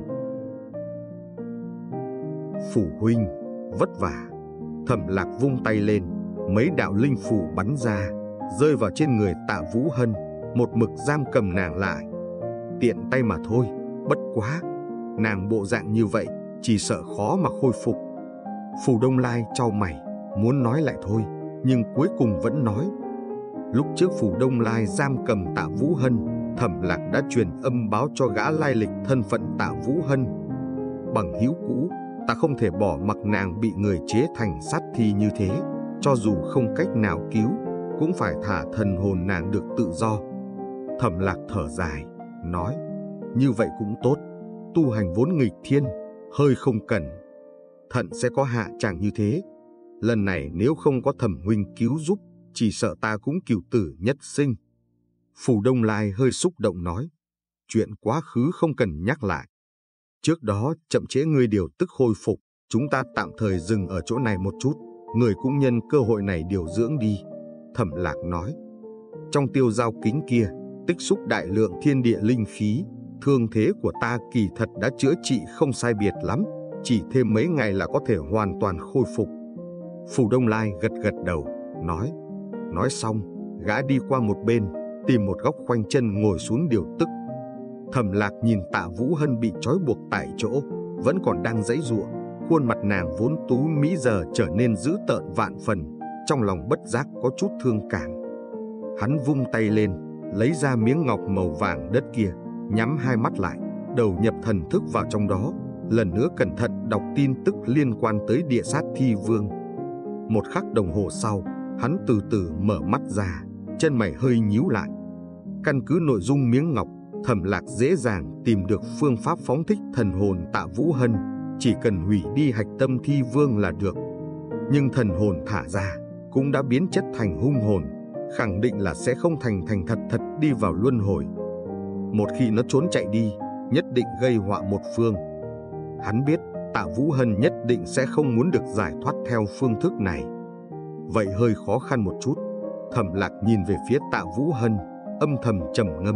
Phủ huynh, vất vả. Thẩm Lạc vung tay lên, mấy đạo linh phù bắn ra, rơi vào trên người Tạ Vũ Hân, một mực giam cầm nàng lại. Tiện tay mà thôi, bất quá, nàng bộ dạng như vậy, chỉ sợ khó mà khôi phục. Phủ Đông Lai chau mày, muốn nói lại thôi, nhưng cuối cùng vẫn nói. Lúc trước Phủ Đông Lai giam cầm Tạ Vũ Hân, Thẩm Lạc đã truyền âm báo cho gã lai lịch thân phận Tạ Vũ Hân. Bằng hữu cũ, ta không thể bỏ mặc nàng bị người chế thành sát thi như thế, cho dù không cách nào cứu, cũng phải thả thần hồn nàng được tự do. Thẩm Lạc thở dài, nói, như vậy cũng tốt, tu hành vốn nghịch thiên, hơi không cần thận sẽ có hạ chẳng như thế. Lần này nếu không có Thẩm huynh cứu giúp, chỉ sợ ta cũng cửu tử nhất sinh. Phủ Đông Lai hơi xúc động nói, chuyện quá khứ không cần nhắc lại. Trước đó chậm trễ ngươi điều tức khôi phục, chúng ta tạm thời dừng ở chỗ này một chút, người cũng nhân cơ hội này điều dưỡng đi. Thẩm Lạc nói, Trong tiêu giao kính kia, tích xúc đại lượng thiên địa linh khí, thương thế của ta kỳ thật đã chữa trị không sai biệt lắm, chỉ thêm mấy ngày là có thể hoàn toàn khôi phục. Phù Đông Lai gật gật đầu, nói xong, gã đi qua một bên, tìm một góc khoanh chân ngồi xuống điều tức. Thẩm Lạc nhìn Tạ Vũ Hân bị trói buộc tại chỗ, vẫn còn đang giãy giụa, khuôn mặt nàng vốn tú mỹ giờ trở nên dữ tợn vạn phần, trong lòng bất giác có chút thương cảm. Hắn vung tay lên, lấy ra miếng ngọc màu vàng đất kia, nhắm hai mắt lại, đầu nhập thần thức vào trong đó, lần nữa cẩn thận đọc tin tức liên quan tới Địa Sát Thi Vương. Một khắc đồng hồ sau, hắn từ từ mở mắt ra, chân mày hơi nhíu lại. Căn cứ nội dung miếng ngọc, Thẩm Lạc dễ dàng tìm được phương pháp phóng thích thần hồn Tạ Vũ Hân, chỉ cần hủy đi hạch tâm Thi Vương là được. Nhưng thần hồn thả ra cũng đã biến chất thành hung hồn, khẳng định là sẽ không thành thật đi vào luân hồi. Một khi nó trốn chạy đi, nhất định gây họa một phương. Hắn biết Tạ Vũ Hân nhất định sẽ không muốn được giải thoát theo phương thức này. Vậy hơi khó khăn một chút. Thẩm Lạc nhìn về phía Tạ Vũ Hân, âm thầm trầm ngâm.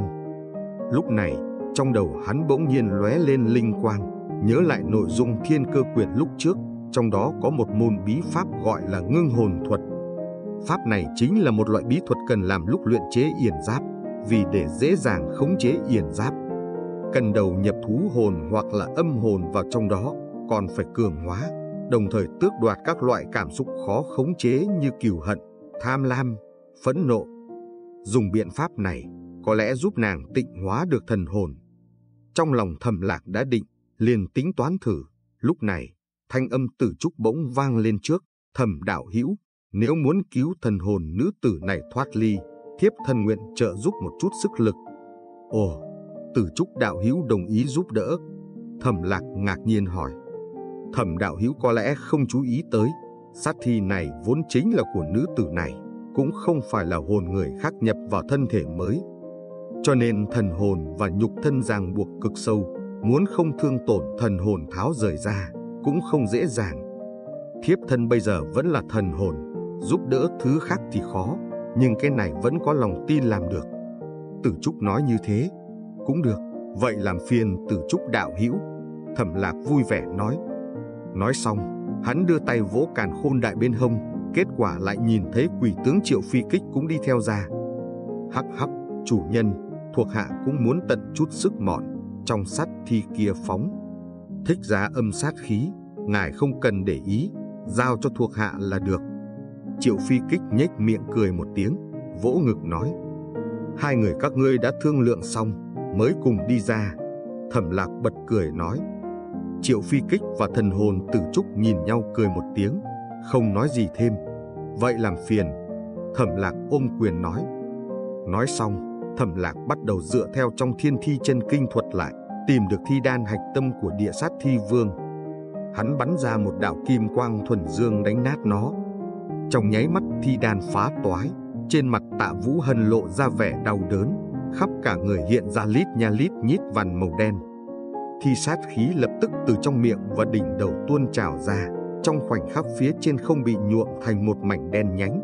Lúc này, trong đầu hắn bỗng nhiên lóe lên linh quang, nhớ lại nội dung Thiên Cơ Quyển lúc trước, trong đó có một môn bí pháp gọi là ngưng hồn thuật. Pháp này chính là một loại bí thuật cần làm lúc luyện chế yển giáp, vì để dễ dàng khống chế yển giáp, cần đầu nhập thú hồn hoặc là âm hồn vào trong đó, còn phải cường hóa, đồng thời tước đoạt các loại cảm xúc khó khống chế như cừu hận, tham lam, phẫn nộ. Dùng biện pháp này có lẽ giúp nàng tịnh hóa được thần hồn. Trong lòng Thẩm Lạc đã định, liền tính toán thử. Lúc này, thanh âm Tử Trúc bỗng vang lên trước. Thẩm đạo hữu, nếu muốn cứu thần hồn nữ tử này thoát ly, thiếp thân nguyện trợ giúp một chút sức lực. Ồ, Tử Trúc đạo hữu đồng ý giúp đỡ? Thẩm Lạc ngạc nhiên hỏi. Thẩm đạo hữu có lẽ không chú ý tới, sát thi này vốn chính là của nữ tử này, cũng không phải là hồn người khác nhập vào thân thể mới. Cho nên thần hồn và nhục thân ràng buộc cực sâu, muốn không thương tổn thần hồn tháo rời ra, cũng không dễ dàng. Thiếp thân bây giờ vẫn là thần hồn, giúp đỡ thứ khác thì khó, nhưng cái này vẫn có lòng tin làm được. Tử Trúc nói như thế. Cũng được, vậy làm phiền Tử Trúc đạo hữu. Thẩm Lạc vui vẻ nói. Nói xong, hắn đưa tay vỗ càn khôn đại bên hông, kết quả lại nhìn thấy quỷ tướng Triệu Phi Kích cũng đi theo ra. Hắc hắc, chủ nhân, thuộc hạ cũng muốn tận chút sức mọn trong sát thi kia phóng. Thích giá âm sát khí, ngài không cần để ý, giao cho thuộc hạ là được. Triệu Phi Kích nhếch miệng cười một tiếng, vỗ ngực nói. Hai người các ngươi đã thương lượng xong, mới cùng đi ra. Thẩm Lạc bật cười nói. Triệu Phi Kích và thần hồn Tử Trúc nhìn nhau cười một tiếng, không nói gì thêm. Vậy làm phiền. Thẩm Lạc ôm quyền nói. Nói xong, Thẩm Lạc bắt đầu dựa theo trong Thiên Thi Chân Kinh thuật lại, tìm được thi đan hạch tâm của Địa Sát Thi Vương. Hắn bắn ra một đạo kim quang thuần dương đánh nát nó. Trong nháy mắt thi đan phá toái, trên mặt Tạ Vũ Hân lộ ra vẻ đau đớn, khắp cả người hiện ra lít nha lít nhít vằn màu đen. Thi sát khí lập tức từ trong miệng và đỉnh đầu tuôn trào ra, trong khoảnh khắc phía trên không bị nhuộm thành một mảnh đen nhánh.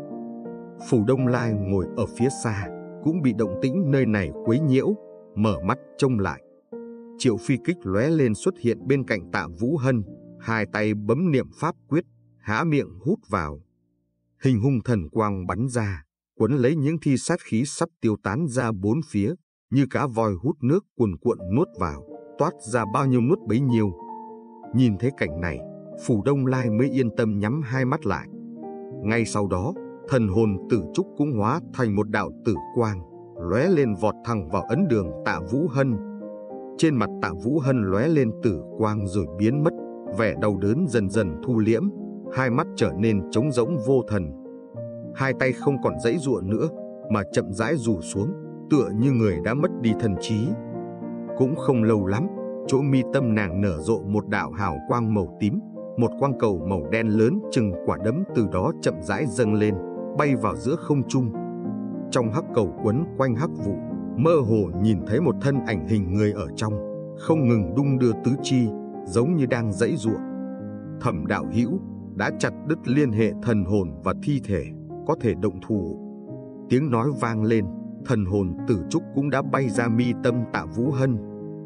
Phù Đông Lai ngồi ở phía xa, cũng bị động tĩnh nơi này quấy nhiễu, mở mắt trông lại. Triệu Phi Kích lóe lên xuất hiện bên cạnh Tạ Vũ Hân, hai tay bấm niệm pháp quyết, há miệng hút vào. Hình hung thần quang bắn ra, quấn lấy những thi sát khí sắp tiêu tán ra bốn phía, như cá voi hút nước cuồn cuộn nuốt vào, toát ra bao nhiêu nuốt bấy nhiêu. Nhìn thấy cảnh này, Phù Đông Lai mới yên tâm nhắm hai mắt lại. Ngay sau đó, thần hồn Tử Trúc cũng hóa thành một đạo tử quang, lóe lên vọt thẳng vào ấn đường Tạ Vũ Hân. Trên mặt Tạ Vũ Hân lóe lên tử quang rồi biến mất, vẻ đau đớn dần dần thu liễm, hai mắt trở nên trống rỗng vô thần. Hai tay không còn giãy giụa nữa, mà chậm rãi rủ xuống, tựa như người đã mất đi thần trí. Cũng không lâu lắm, chỗ mi tâm nàng nở rộ một đạo hào quang màu tím, một quang cầu màu đen lớn chừng quả đấm từ đó chậm rãi dâng lên, bay vào giữa không trung. Trong hắc cầu quấn quanh hắc vụ, mơ hồ nhìn thấy một thân ảnh hình người ở trong, không ngừng đung đưa tứ chi, giống như đang giãy giụa. Thẩm đạo hữu đã chặt đứt liên hệ thần hồn và thi thể, có thể động thủ. Tiếng nói vang lên, thần hồn Tử Trúc cũng đã bay ra mi tâm Tạ Vũ Hân.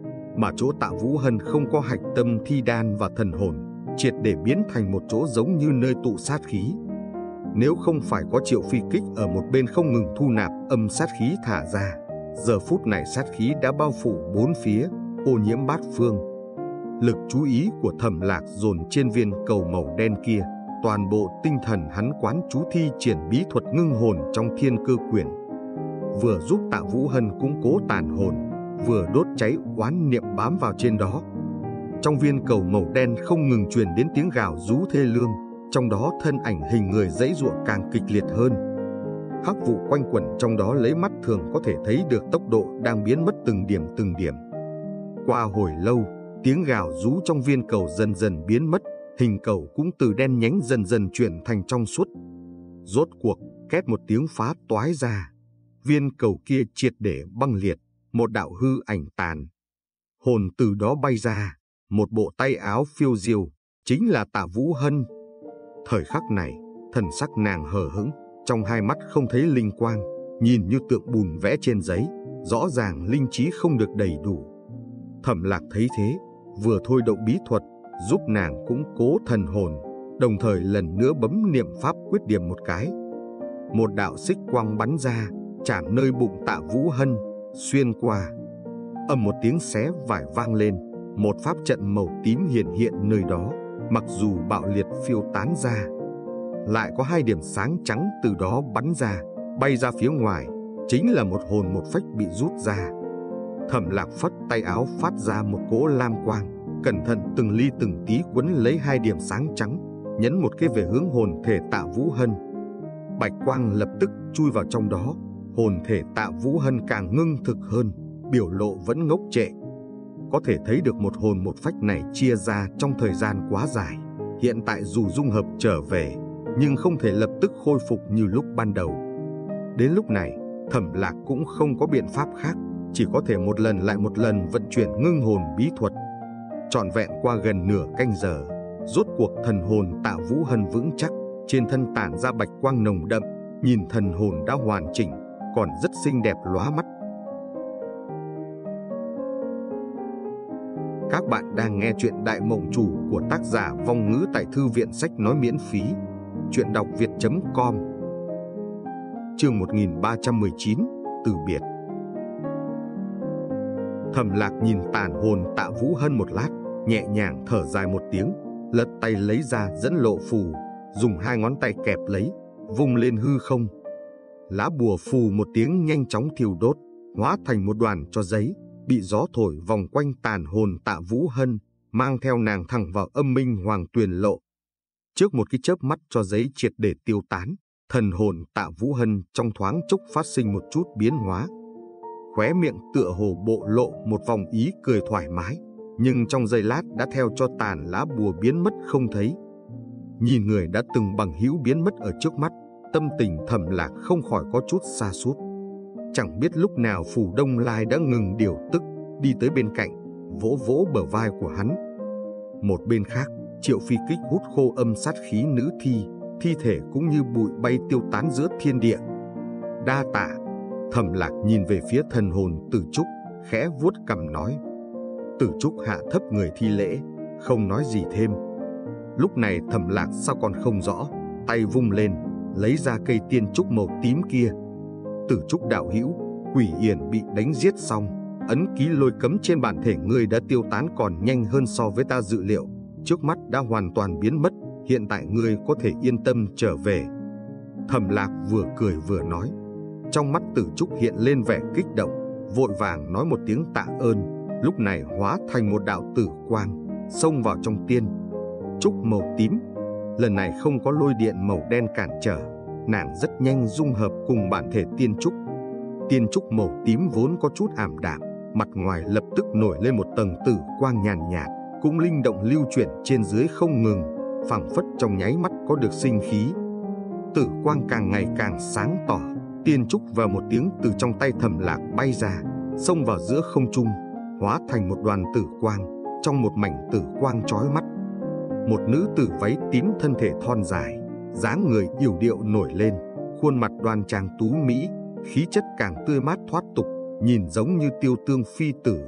Mà chỗ Tạ Vũ Hân không có hạch tâm thi đan và thần hồn, triệt để biến thành một chỗ giống như nơi tụ sát khí. Nếu không phải có Triệu Phi Kích ở một bên không ngừng thu nạp âm sát khí thả ra, giờ phút này sát khí đã bao phủ bốn phía, ô nhiễm bát phương. Lực chú ý của Thẩm Lạc dồn trên viên cầu màu đen kia, toàn bộ tinh thần hắn quán chú thi triển bí thuật ngưng hồn trong Thiên Cơ Quyển, vừa giúp Tạ Vũ Hân củng cố tàn hồn, vừa đốt cháy oán niệm bám vào trên đó. Trong viên cầu màu đen không ngừng truyền đến tiếng gào rú thê lương, trong đó thân ảnh hình người giãy giụa càng kịch liệt hơn. Hắc vụ quanh quẩn trong đó lấy mắt thường có thể thấy được tốc độ đang biến mất từng điểm. Qua hồi lâu, tiếng gào rú trong viên cầu dần dần biến mất, hình cầu cũng từ đen nhánh dần dần chuyển thành trong suốt. Rốt cuộc, két một tiếng phá toái ra, viên cầu kia triệt để băng liệt, một đạo hư ảnh tàn. Hồn từ đó bay ra, một bộ tay áo phiêu diêu, chính là Tạ Vũ Hân. Thời khắc này, thần sắc nàng hờ hững, trong hai mắt không thấy linh quang, nhìn như tượng bùn vẽ trên giấy, rõ ràng linh trí không được đầy đủ. Thẩm Lạc thấy thế, vừa thôi động bí thuật, giúp nàng củng cố thần hồn, đồng thời lần nữa bấm niệm pháp quyết điểm một cái. Một đạo xích quang bắn ra, chạm nơi bụng Tạ Vũ Hân, xuyên qua. Ầm một tiếng xé vải vang lên, một pháp trận màu tím hiện hiện nơi đó, mặc dù bạo liệt phiêu tán ra, lại có hai điểm sáng trắng từ đó bắn ra, bay ra phía ngoài, chính là một hồn một phách bị rút ra. Thẩm Lạc phất tay áo phát ra một cỗ lam quang, cẩn thận từng ly từng tí quấn lấy hai điểm sáng trắng, nhấn một cái về hướng hồn thể Tạ Vũ Hân. Bạch quang lập tức chui vào trong đó, hồn thể Tạ Vũ Hân càng ngưng thực hơn, biểu lộ vẫn ngốc trệ. Có thể thấy được một hồn một phách này chia ra trong thời gian quá dài, hiện tại dù dung hợp trở về, nhưng không thể lập tức khôi phục như lúc ban đầu. Đến lúc này, Thẩm Lạc cũng không có biện pháp khác, chỉ có thể một lần lại một lần vận chuyển ngưng hồn bí thuật. Trọn vẹn qua gần nửa canh giờ, rốt cuộc thần hồn Tạ Vũ Hân vững chắc, trên thân tản ra bạch quang nồng đậm, nhìn thần hồn đã hoàn chỉnh, còn rất xinh đẹp lóa mắt. Các bạn đang nghe chuyện Đại Mộng Chủ của tác giả Vong Ngữ tại Thư viện Sách Nói miễn phí. Chuyện đọc việt.com. Chương 1319, Từ biệt. Thẩm Lạc nhìn tàn hồn Tạ Vũ Hân một lát, nhẹ nhàng thở dài một tiếng, lật tay lấy ra dẫn lộ phù, dùng hai ngón tay kẹp lấy, vung lên hư không. Lá bùa phù một tiếng nhanh chóng thiêu đốt, hóa thành một đoàn tro giấy, bị gió thổi vòng quanh tàn hồn Tạ Vũ Hân, mang theo nàng thẳng vào Âm Minh Hoàng Tuyền Lộ. Trước một cái chớp mắt tro giấy triệt để tiêu tán, thần hồn Tạ Vũ Hân trong thoáng chốc phát sinh một chút biến hóa. Khóe miệng tựa hồ bộ lộ một vòng ý cười thoải mái, nhưng trong giây lát đã theo cho tàn lá bùa biến mất không thấy. Nhìn người đã từng bằng hữu biến mất ở trước mắt, tâm tình Thẩm Lạc không khỏi có chút sa sút. Chẳng biết lúc nào Phù Đông Lai đã ngừng điều tức, đi tới bên cạnh, vỗ vỗ bờ vai của hắn. Một bên khác, Triệu Phi Kích hút khô âm sát khí nữ thi thể cũng như bụi bay tiêu tán giữa thiên địa. Đa tạ. Thẩm Lạc nhìn về phía thần hồn Tử Trúc, khẽ vuốt cằm nói. Tử Trúc hạ thấp người thi lễ, không nói gì thêm. Lúc này Thẩm Lạc sao còn không rõ, tay vung lên, lấy ra cây tiên trúc màu tím kia. Tử Trúc đạo hữu, Quỷ Yển bị đánh giết xong, ấn ký lôi cấm trên bản thể ngươi đã tiêu tán còn nhanh hơn so với ta dự liệu, trước mắt đã hoàn toàn biến mất, hiện tại ngươi có thể yên tâm trở về. Thẩm Lạc vừa cười vừa nói. Trong mắt Tử Trúc hiện lên vẻ kích động, vội vàng nói một tiếng tạ ơn, lúc này hóa thành một đạo tử quang, xông vào trong tiên trúc màu tím. Lần này không có lôi điện màu đen cản trở, nàng rất nhanh dung hợp cùng bản thể tiên trúc. Tiên trúc màu tím vốn có chút ảm đạm, mặt ngoài lập tức nổi lên một tầng tử quang nhàn nhạt, cũng linh động lưu chuyển trên dưới không ngừng, phảng phất trong nháy mắt có được sinh khí. Tử quang càng ngày càng sáng tỏ, tiên trúc vào một tiếng từ trong tay Thẩm Lạc bay ra, xông vào giữa không trung, hóa thành một đoàn tử quang. Trong một mảnh tử quang chói mắt, một nữ tử váy tím thân thể thon dài, dáng người yểu điệu nổi lên, khuôn mặt đoan trang tú mỹ, khí chất càng tươi mát thoát tục, nhìn giống như tiêu tương phi tử.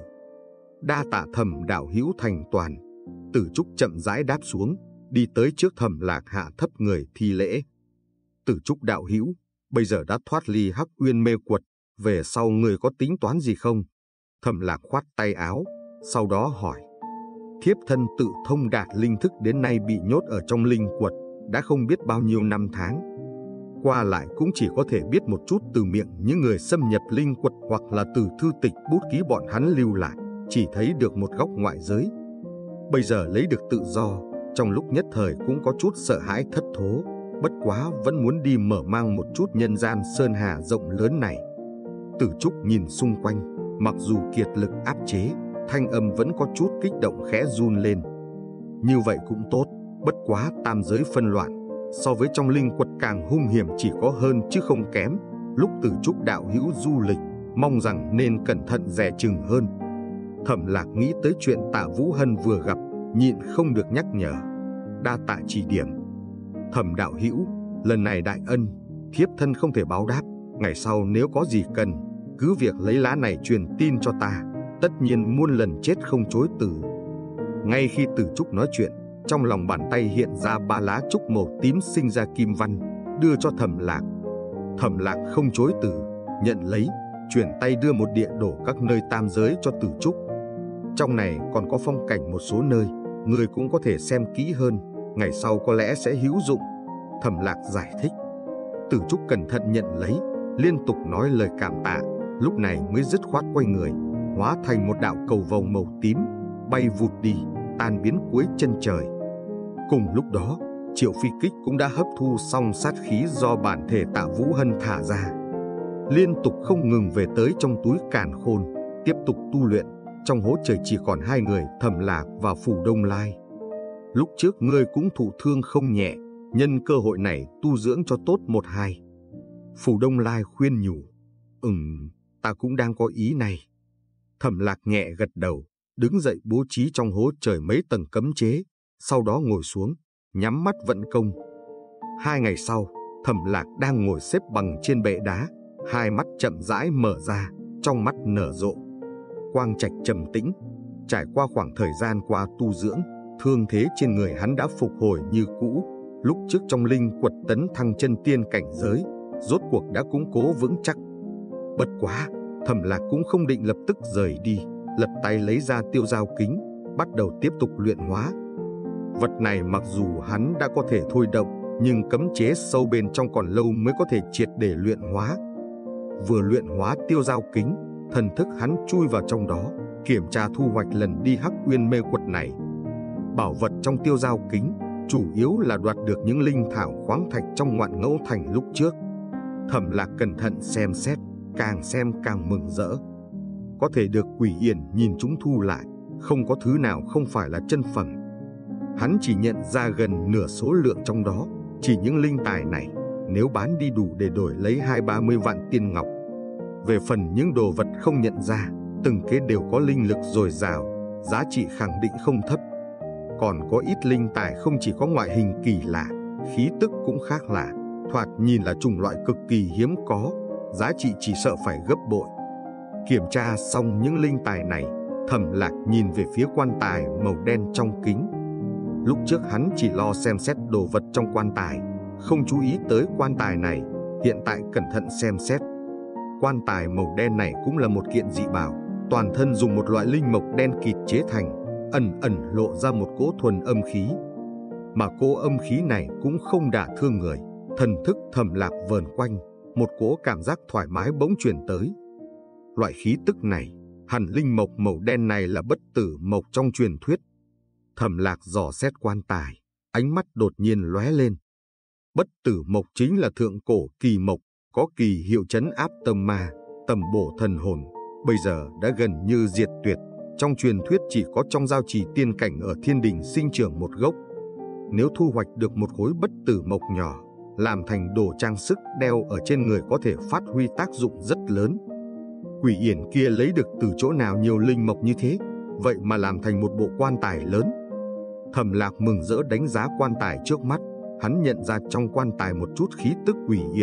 Đa tạ Thẩm đạo hữu thành toàn. Tử Trúc chậm rãi đáp xuống, đi tới trước Thẩm Lạc hạ thấp người thi lễ. Tử Trúc đạo hữu, bây giờ đã thoát ly Hắc Uyên mê quật, về sau người có tính toán gì không? Thẩm Lạc khoát tay áo, sau đó hỏi. Thiếp thân tự thông đạt linh thức đến nay bị nhốt ở trong linh quật, đã không biết bao nhiêu năm tháng. Qua lại cũng chỉ có thể biết một chút từ miệng những người xâm nhập linh quật hoặc là từ thư tịch bút ký bọn hắn lưu lại, chỉ thấy được một góc ngoại giới. Bây giờ lấy được tự do, trong lúc nhất thời cũng có chút sợ hãi thất thố, bất quá vẫn muốn đi mở mang một chút nhân gian sơn hà rộng lớn này. Tử Trúc nhìn xung quanh, mặc dù kiệt lực áp chế, thanh âm vẫn có chút kích động khẽ run lên. Như vậy cũng tốt, bất quá tam giới phân loạn, so với trong linh quật càng hung hiểm chỉ có hơn chứ không kém. Lúc Tử Trúc đạo hữu du lịch, mong rằng nên cẩn thận dè chừng hơn. Thẩm Lạc nghĩ tới chuyện Tạ Vũ Hân vừa gặp, nhịn không được nhắc nhở. Đa tạ chỉ điểm. Thẩm đạo hữu, lần này đại ân, thiếp thân không thể báo đáp. Ngày sau nếu có gì cần, cứ việc lấy lá này truyền tin cho ta, tất nhiên muôn lần chết không chối từ. Ngay khi Tử Trúc nói chuyện, trong lòng bàn tay hiện ra 3 lá trúc màu tím sinh ra kim văn, đưa cho Thẩm Lạc. Thẩm Lạc không chối từ, nhận lấy, chuyển tay đưa một địa đồ các nơi tam giới cho Tử Trúc. Trong này còn có phong cảnh một số nơi, người cũng có thể xem kỹ hơn, ngày sau có lẽ sẽ hữu dụng. Thẩm Lạc giải thích. Tử Trúc cẩn thận nhận lấy, liên tục nói lời cảm tạ, lúc này mới dứt khoát quay người, hóa thành một đạo cầu vồng màu tím, bay vụt đi, tan biến cuối chân trời. Cùng lúc đó, Triệu Phi Kích cũng đã hấp thu xong sát khí do bản thể Tạ Vũ Hân thả ra, liên tục không ngừng về tới trong túi càn khôn, tiếp tục tu luyện. Trong hố trời chỉ còn 2 người, Thẩm Lạc và Phù Đông Lai. Lúc trước ngươi cũng thụ thương không nhẹ, nhân cơ hội này tu dưỡng cho tốt 1-2. Phù Đông Lai khuyên nhủ. Ta cũng đang có ý này. Thẩm Lạc nhẹ gật đầu, đứng dậy bố trí trong hố trời mấy tầng cấm chế, sau đó ngồi xuống, nhắm mắt vận công. 2 ngày sau, Thẩm Lạc đang ngồi xếp bằng trên bệ đá, hai mắt chậm rãi mở ra, trong mắt nở rộ quang trạch trầm tĩnh. Trải qua khoảng thời gian qua tu dưỡng, thương thế trên người hắn đã phục hồi như cũ. Lúc trước trong linh quật tấn thăng chân tiên cảnh giới, rốt cuộc đã củng cố vững chắc. Bất quá, Thẩm Lạc cũng không định lập tức rời đi, lật tay lấy ra tiêu giao kính, bắt đầu tiếp tục luyện hóa. Vật này mặc dù hắn đã có thể thôi động, nhưng cấm chế sâu bên trong còn lâu mới có thể triệt để luyện hóa. Vừa luyện hóa tiêu giao kính, thần thức hắn chui vào trong đó, kiểm tra thu hoạch lần đi Hắc Uyên mê quật này. Bảo vật trong tiêu giao kính chủ yếu là đoạt được những linh thảo khoáng thạch trong Ngoạn Ngẫu Thành lúc trước. Thẩm Lạc cẩn thận xem xét, càng xem càng mừng rỡ. Có thể được Quỷ Yển nhìn chúng thu lại, không có thứ nào không phải là chân phẩm. Hắn chỉ nhận ra gần nửa số lượng trong đó, chỉ những linh tài này, nếu bán đi đủ để đổi lấy 20-30 vạn tiên ngọc. Về phần những đồ vật không nhận ra, từng cái đều có linh lực dồi dào, giá trị khẳng định không thấp. Còn có ít linh tài không chỉ có ngoại hình kỳ lạ, khí tức cũng khác lạ, thoạt nhìn là chủng loại cực kỳ hiếm có, giá trị chỉ sợ phải gấp bội. Kiểm tra xong những linh tài này, Thẩm Lạc nhìn về phía quan tài màu đen trong kính. Lúc trước hắn chỉ lo xem xét đồ vật trong quan tài, không chú ý tới quan tài này, hiện tại cẩn thận xem xét. Quan tài màu đen này cũng là một kiện dị bảo, toàn thân dùng một loại linh mộc đen kịt chế thành, ẩn ẩn lộ ra một cỗ thuần âm khí. Mà cỗ âm khí này cũng không đả thương người, thần thức Thẩm Lạc vờn quanh, một cỗ cảm giác thoải mái bỗng truyền tới. Loại khí tức này, hẳn linh mộc màu đen này là bất tử mộc trong truyền thuyết. Thẩm Lạc dò xét quan tài, ánh mắt đột nhiên lóe lên. Bất tử mộc chính là thượng cổ kỳ mộc, có kỳ hiệu trấn áp tâm ma, tầm bổ thần hồn, bây giờ đã gần như diệt tuyệt. Trong truyền thuyết chỉ có trong giao trì tiên cảnh ở thiên đình sinh trưởng một gốc. Nếu thu hoạch được một khối bất tử mộc nhỏ, làm thành đồ trang sức đeo ở trên người có thể phát huy tác dụng rất lớn. Quỷ Yển kia lấy được từ chỗ nào nhiều linh mộc như thế, vậy mà làm thành một bộ quan tài lớn. Thẩm Lạc mừng rỡ đánh giá quan tài trước mắt, hắn nhận ra trong quan tài một chút khí tức Quỷ Yển,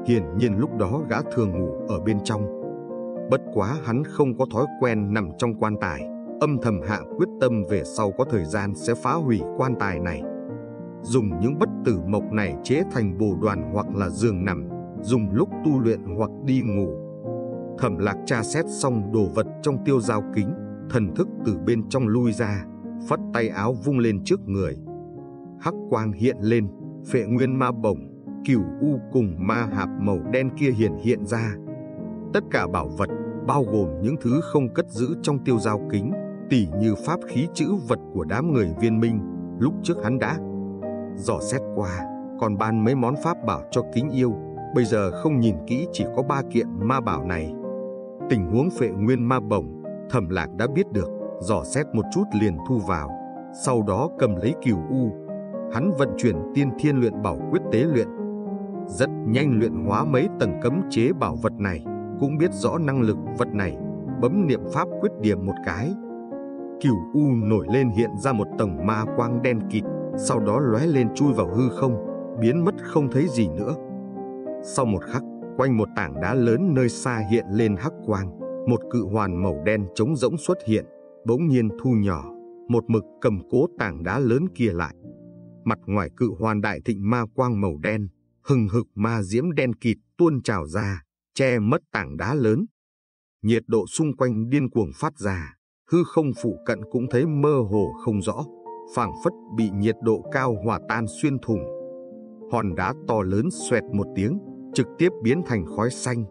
Hiển nhiên lúc đó gã thường ngủ ở bên trong. Bất quá hắn không có thói quen nằm trong quan tài, âm thầm hạ quyết tâm về sau có thời gian sẽ phá hủy quan tài này. Dùng những bất tử mộc này chế thành bồ đoàn hoặc là giường nằm, dùng lúc tu luyện hoặc đi ngủ. Thẩm Lạc tra xét xong đồ vật trong tiêu dao kính, thần thức từ bên trong lui ra, phất tay áo vung lên trước người. Hắc quang hiện lên, Phệ Nguyên Ma Bổng, Cửu U cùng ma hạp màu đen kia hiện ra. Tất cả bảo vật, bao gồm những thứ không cất giữ trong tiêu dao kính, tỉ như pháp khí trữ vật của đám người Viên Minh, lúc trước hắn đã dò xét qua, còn ban mấy món pháp bảo cho Kính Yêu, bây giờ không nhìn kỹ chỉ có 3 kiện ma bảo này. Tình huống Phệ Nguyên Ma Bổng, Thẩm Lạc đã biết được, dò xét một chút liền thu vào, sau đó cầm lấy Cửu U. Hắn vận chuyển Tiên Thiên Luyện Bảo Quyết tế luyện, rất nhanh luyện hóa mấy tầng cấm chế bảo vật này, cũng biết rõ năng lực vật này, bấm niệm pháp quyết điểm một cái. Cửu U nổi lên hiện ra một tầng ma quang đen kịt, sau đó lóe lên chui vào hư không, biến mất không thấy gì nữa. Sau một khắc, quanh một tảng đá lớn nơi xa hiện lên hắc quang, một cự hoàn màu đen trống rỗng xuất hiện, bỗng nhiên thu nhỏ, một mực cầm cố tảng đá lớn kia lại. Mặt ngoài cự hoàn đại thịnh ma quang màu đen, hừng hực ma diễm đen kịt tuôn trào ra, che mất tảng đá lớn. Nhiệt độ xung quanh điên cuồng phát ra, hư không phụ cận cũng thấy mơ hồ không rõ, phảng phất bị nhiệt độ cao hòa tan xuyên thủng. Hòn đá to lớn xoẹt một tiếng, trực tiếp biến thành khói xanh.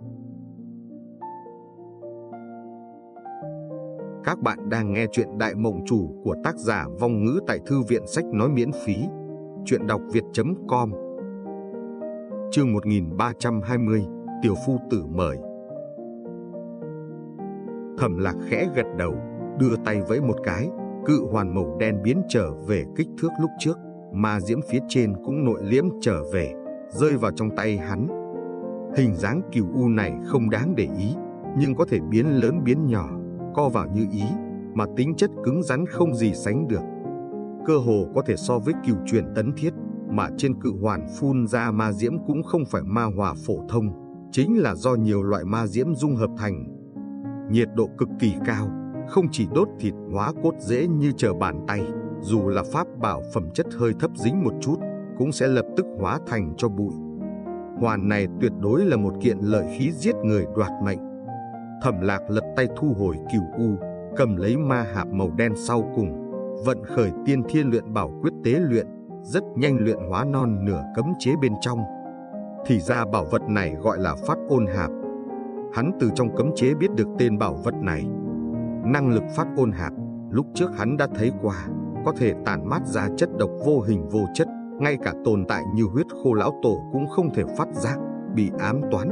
Các bạn đang nghe chuyện Đại Mộng Chủ của tác giả Vong Ngữ tại Thư viện Sách Nói miễn phí. Chuyện đọc việt.com. Chương 1320, Tiểu Phu Tử mời. Thẩm Lạc khẽ gật đầu, đưa tay vẫy một cái, cự hoàn màu đen biến trở về kích thước lúc trước, ma diễm phía trên cũng nội liễm trở về, rơi vào trong tay hắn. Hình dáng Cửu U này không đáng để ý, nhưng có thể biến lớn biến nhỏ, co vào như ý, mà tính chất cứng rắn không gì sánh được. Cơ hồ có thể so với Cửu Truyền Tấn Thiết, mà trên cự hoàn phun ra ma diễm cũng không phải ma hỏa phổ thông, chính là do nhiều loại ma diễm dung hợp thành. Nhiệt độ cực kỳ cao, không chỉ đốt thịt hóa cốt dễ như trở bàn tay, dù là pháp bảo phẩm chất hơi thấp dính một chút, cũng sẽ lập tức hóa thành cho bụi. Hoàn này tuyệt đối là một kiện lợi khí giết người đoạt mệnh. Thẩm Lạc lật tay thu hồi Cửu U, cầm lấy ma hạp màu đen sau cùng, vận khởi Tiên Thiên Luyện Bảo Quyết tế luyện, rất nhanh luyện hóa non nửa cấm chế bên trong. Thì ra bảo vật này gọi là Phát Ôn Hạp. Hắn từ trong cấm chế biết được tên bảo vật này. Năng lực Phát Ôn Hạp, lúc trước hắn đã thấy qua, có thể tản mát ra chất độc vô hình vô chất, ngay cả tồn tại như Huyết Khô lão tổ cũng không thể phát giác, bị ám toán.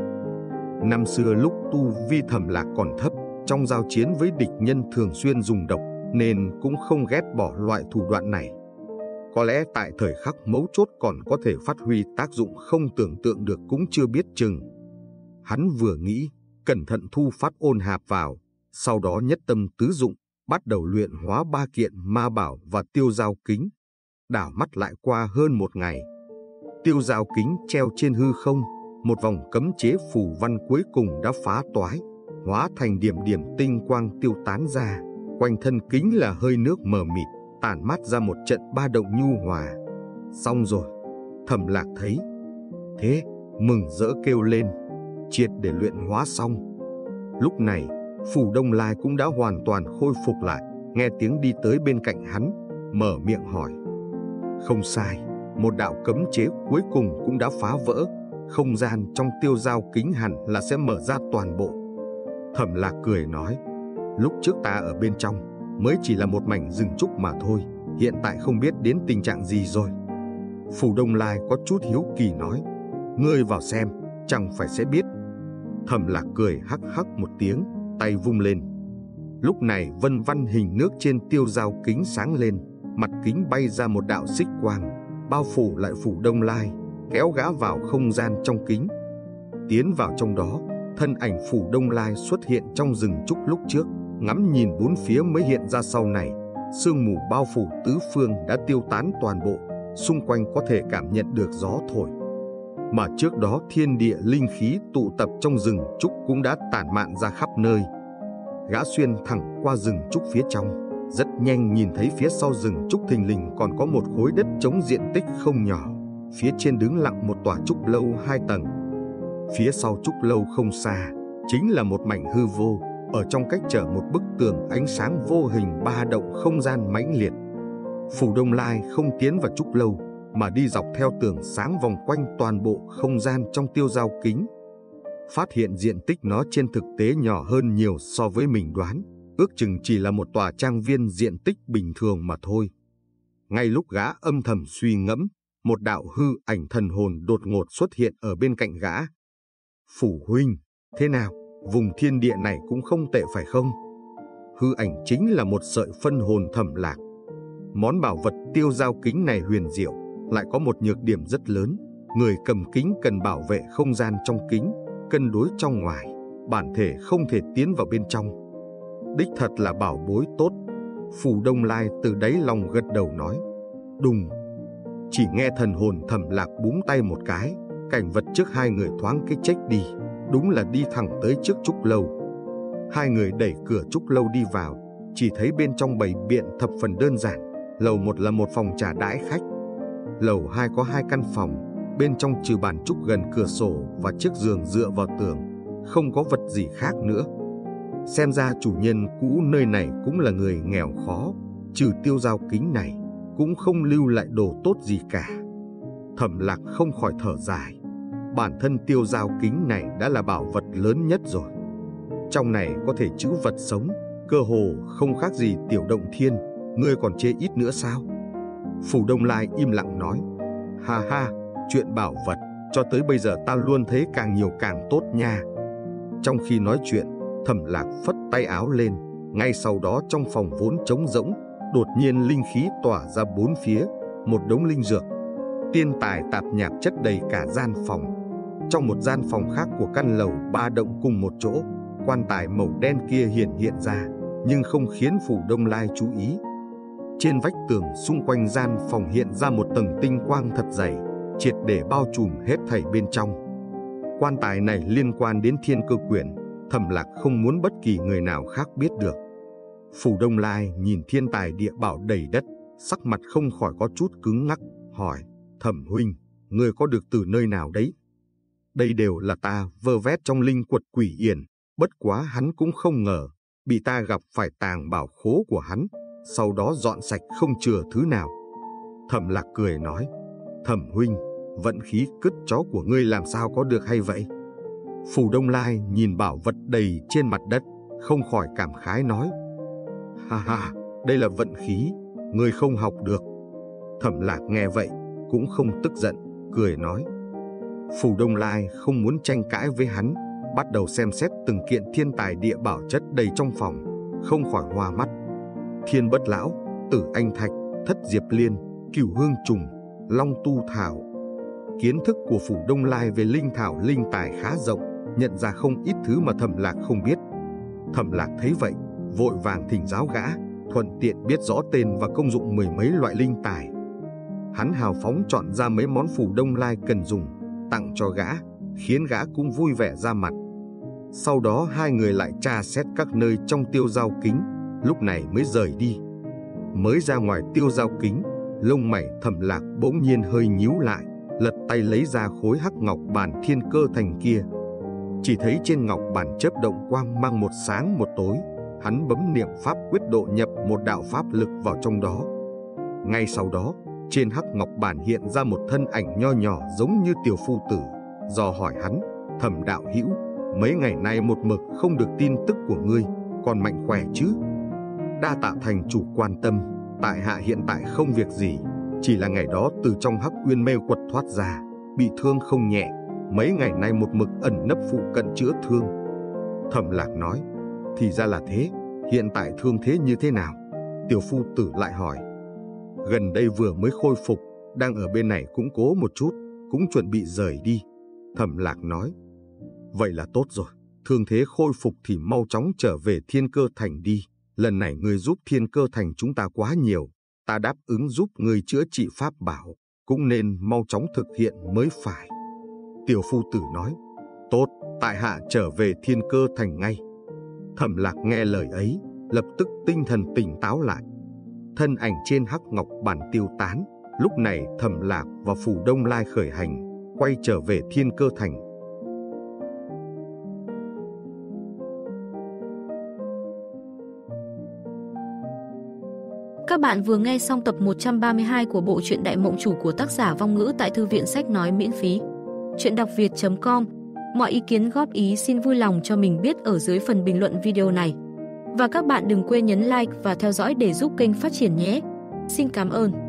Năm xưa lúc tu vi Thẩm Lạc còn thấp, trong giao chiến với địch nhân thường xuyên dùng độc, nên cũng không ghét bỏ loại thủ đoạn này. Có lẽ tại thời khắc mấu chốt còn có thể phát huy tác dụng không tưởng tượng được cũng chưa biết chừng. Hắn vừa nghĩ, cẩn thận thu Phát Ôn Hạp vào, sau đó nhất tâm tứ dụng, bắt đầu luyện hóa 3 kiện ma bảo và tiêu dao kính. Đảo mắt lại qua hơn một ngày. Tiêu dao kính treo trên hư không, một vòng cấm chế phù văn cuối cùng đã phá toái, hóa thành điểm điểm tinh quang tiêu tán ra. Quanh thân kính là hơi nước mờ mịt, tản mát ra một trận ba động nhu hòa. Xong rồi, Thẩm Lạc thấy thế, mừng rỡ kêu lên, triệt để luyện hóa xong. Lúc này, Phủ Đông Lai cũng đã hoàn toàn khôi phục lại, nghe tiếng đi tới bên cạnh hắn, mở miệng hỏi. Không sai, một đạo cấm chế cuối cùng cũng đã phá vỡ, không gian trong tiêu dao kính hẳn là sẽ mở ra toàn bộ. Thẩm Lạc cười nói, lúc trước ta ở bên trong mới chỉ là một mảnh rừng trúc mà thôi, hiện tại không biết đến tình trạng gì rồi. Phủ Đông Lai có chút hiếu kỳ nói, ngươi vào xem, chẳng phải sẽ biết. Thẩm Lạc cười hắc hắc một tiếng, tay vung lên. Lúc này vân văn hình nước trên tiêu dao kính sáng lên, mặt kính bay ra một đạo xích quang, bao phủ lại Phủ Đông Lai, kéo gã vào không gian trong kính. Tiến vào trong đó, thân ảnh Phủ Đông Lai xuất hiện trong rừng trúc lúc trước, ngắm nhìn bốn phía mới hiện ra sau này. Sương mù bao phủ tứ phương đã tiêu tán toàn bộ, xung quanh có thể cảm nhận được gió thổi. mà trước đó thiên địa linh khí tụ tập trong rừng trúc cũng đã tản mạn ra khắp nơi. Gã xuyên thẳng qua rừng trúc phía trong, rất nhanh nhìn thấy phía sau rừng trúc thình lình còn có một khối đất trống diện tích không nhỏ. Phía trên đứng lặng một tòa trúc lâu 2 tầng. Phía sau trúc lâu không xa, chính là một mảnh hư vô, ở trong cách trở một bức tường ánh sáng vô hình ba động không gian mãnh liệt. Phủ Đông Lai không tiến vào trúc lâu, mà đi dọc theo tường sáng vòng quanh toàn bộ không gian trong tiêu dao kính. Phát hiện diện tích nó trên thực tế nhỏ hơn nhiều so với mình đoán, ước chừng chỉ là một tòa trang viên diện tích bình thường mà thôi. Ngay lúc gã âm thầm suy ngẫm, một đạo hư ảnh thần hồn đột ngột xuất hiện ở bên cạnh gã. Phủ huynh, thế nào, vùng thiên địa này cũng không tệ phải không? Hư ảnh chính là một sợi phân hồn Thẩm Lạc. Món bảo vật tiêu dao kính này huyền diệu, lại có một nhược điểm rất lớn. Người cầm kính cần bảo vệ không gian trong kính, cân đối trong ngoài, bản thể không thể tiến vào bên trong. Đích thật là bảo bối tốt. Phủ Đông Lai từ đáy lòng gật đầu nói. Đùng. Chỉ nghe thần hồn Thẩm Lạc búng tay một cái, cảnh vật trước hai người thoáng cái chếch đi, đúng là đi thẳng tới trước trúc lâu. Hai người đẩy cửa trúc lâu đi vào, chỉ thấy bên trong bày biện thập phần đơn giản. Lầu 1 là một phòng trà đãi khách. Lầu 2 có 2 căn phòng, bên trong trừ bàn trúc gần cửa sổ và chiếc giường dựa vào tường, không có vật gì khác nữa. Xem ra chủ nhân cũ nơi này cũng là người nghèo khó, trừ tiêu dao kính này, cũng không lưu lại đồ tốt gì cả. Thẩm Lạc không khỏi thở dài. Bản thân tiêu dao kính này đã là bảo vật lớn nhất rồi. Trong này có thể trữ vật sống, cơ hồ không khác gì tiểu động thiên. Ngươi còn chê ít nữa sao? Phủ Đông Lai im lặng nói. Ha ha, chuyện bảo vật, cho tới bây giờ ta luôn thấy càng nhiều càng tốt nha. Trong khi nói chuyện, Thẩm Lạc phất tay áo lên. Ngay sau đó trong phòng vốn trống rỗng, đột nhiên linh khí tỏa ra bốn phía, một đống linh dược, tiên tài tạp nhạp chất đầy cả gian phòng. Trong một gian phòng khác của căn lầu 3 động cùng một chỗ, quan tài màu đen kia hiện ra, nhưng không khiến Phủ Đông Lai chú ý. Trên vách tường xung quanh gian phòng hiện ra một tầng tinh quang thật dày, triệt để bao trùm hết thảy bên trong. Quan tài này liên quan đến Thiên Cơ Quyển, Thẩm Lạc không muốn bất kỳ người nào khác biết được. Phủ Đông Lai nhìn thiên tài địa bảo đầy đất, sắc mặt không khỏi có chút cứng ngắc, hỏi: Thẩm huynh, ngươi có được từ nơi nào đấy? Đây đều là ta vơ vét trong linh quật Quỷ Yển, bất quá hắn cũng không ngờ, bị ta gặp phải tàng bảo khố của hắn, sau đó dọn sạch không chừa thứ nào. Thẩm Lạc cười nói: Thẩm huynh, vận khí cứt chó của ngươi làm sao có được hay vậy? Phủ Đông Lai nhìn bảo vật đầy trên mặt đất, không khỏi cảm khái nói: Ha ha, đây là vận khí, ngươi không học được. Thẩm Lạc nghe vậy, cũng không tức giận, cười nói. Phủ Đông Lai không muốn tranh cãi với hắn, bắt đầu xem xét từng kiện thiên tài địa bảo chất đầy trong phòng, không khỏi hoa mắt. Thiên Bất Lão, Tử Anh Thạch, Thất Diệp Liên, Cửu Hương Trùng, Long Tu Thảo. Kiến thức của Phủ Đông Lai về linh thảo linh tài khá rộng, nhận ra không ít thứ mà Thẩm Lạc không biết. Thẩm Lạc thấy vậy, vội vàng thỉnh giáo gã, thuận tiện biết rõ tên và công dụng mười mấy loại linh tài. Hắn hào phóng chọn ra mấy món Phủ Đông Lai cần dùng, tặng cho gã, khiến gã cũng vui vẻ ra mặt. Sau đó hai người lại tra xét các nơi trong tiêu dao kính, lúc này mới rời đi. Mới ra ngoài tiêu dao kính, lông mày Thẩm Lạc bỗng nhiên hơi nhíu lại, lật tay lấy ra khối hắc ngọc bản Thiên Cơ Thành kia. Chỉ thấy trên ngọc bản chớp động quang mang một sáng một tối, hắn bấm niệm pháp quyết độ nhập một đạo pháp lực vào trong đó. Ngay sau đó, trên hắc ngọc bản hiện ra một thân ảnh nho nhỏ giống như tiểu phu tử, dò hỏi hắn: Thẩm đạo hữu, mấy ngày nay một mực không được tin tức của ngươi, còn mạnh khỏe chứ? Đa tạ thành chủ quan tâm, tại hạ hiện tại không việc gì, chỉ là ngày đó từ trong hắc uyên mê quật thoát ra, bị thương không nhẹ, mấy ngày nay một mực ẩn nấp phụ cận chữa thương. Thẩm Lạc nói: Thì ra là thế, hiện tại thương thế như thế nào? Tiểu phu tử lại hỏi. Gần đây vừa mới khôi phục, đang ở bên này củng cố một chút, cũng chuẩn bị rời đi. Thẩm Lạc nói. Vậy là tốt rồi, thương thế khôi phục thì mau chóng trở về Thiên Cơ Thành đi. Lần này ngươi giúp Thiên Cơ Thành chúng ta quá nhiều, ta đáp ứng giúp ngươi chữa trị pháp bảo, cũng nên mau chóng thực hiện mới phải. Tiểu phu tử nói, tốt, tại hạ trở về Thiên Cơ Thành ngay. Thẩm Lạc nghe lời ấy, lập tức tinh thần tỉnh táo lại. Thân ảnh trên hắc ngọc bản tiêu tán, lúc này Thẩm Lạc và Phù Đông Lai khởi hành, quay trở về Thiên Cơ Thành. Các bạn vừa nghe xong tập 132 của bộ truyện Đại Mộng Chủ của tác giả Vong Ngữ tại Thư viện Sách Nói miễn phí. Truyện đọc việt.com. Mọi ý kiến góp ý xin vui lòng cho mình biết ở dưới phần bình luận video này. Và các bạn đừng quên nhấn like và theo dõi để giúp kênh phát triển nhé. Xin cảm ơn.